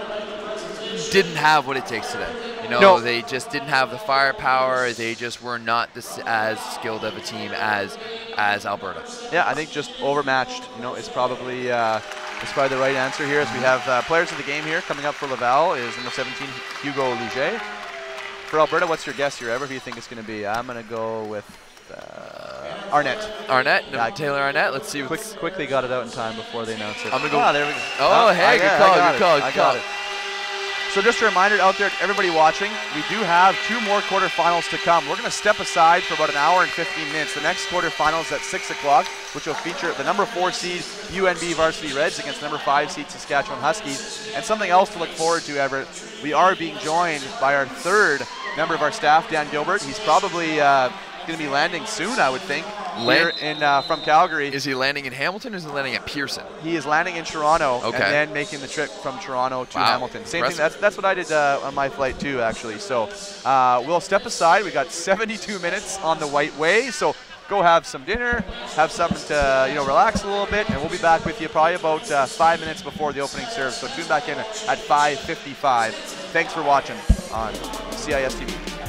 didn't have what it takes today. You know, they just didn't have the firepower. They just were not as skilled of a team as Alberta. Yeah, I think just overmatched, you know, is probably the right answer here. As we have players of the game here coming up for Laval is number 17, Hugo Luget. For Alberta, what's your guess here? Who do you think it's going to be? I'm going to go with Arnett. Arnett, Taylor Arnett. Let's see. Quickly got it out in time before they announced it. I'm going to go. Oh, there we go. Oh, hey, good call. I got it. So just a reminder out there to everybody watching, we do have 2 more quarterfinals to come. We're going to step aside for about an hour and 15 minutes. The next quarterfinal is at 6 o'clock, which will feature the number 4 seed UNB Varsity Reds against number 5 seed Saskatchewan Huskies. And something else to look forward to, Everett, we are being joined by our 3rd member of our staff, Dan Gilbert. He's probably going to be landing soon, I would think, here from Calgary. Is he landing in Hamilton or is he landing at Pearson? He is landing in Toronto and then making the trip from Toronto to Hamilton. Same thing. That's what I did on my flight too, actually. So we'll step aside. We got 72 minutes on the White Way. So go have some dinner, have something to relax a little bit, and we'll be back with you probably about 5 minutes before the opening serve. So tune back in at 5:55. Thanks for watching on CIS TV.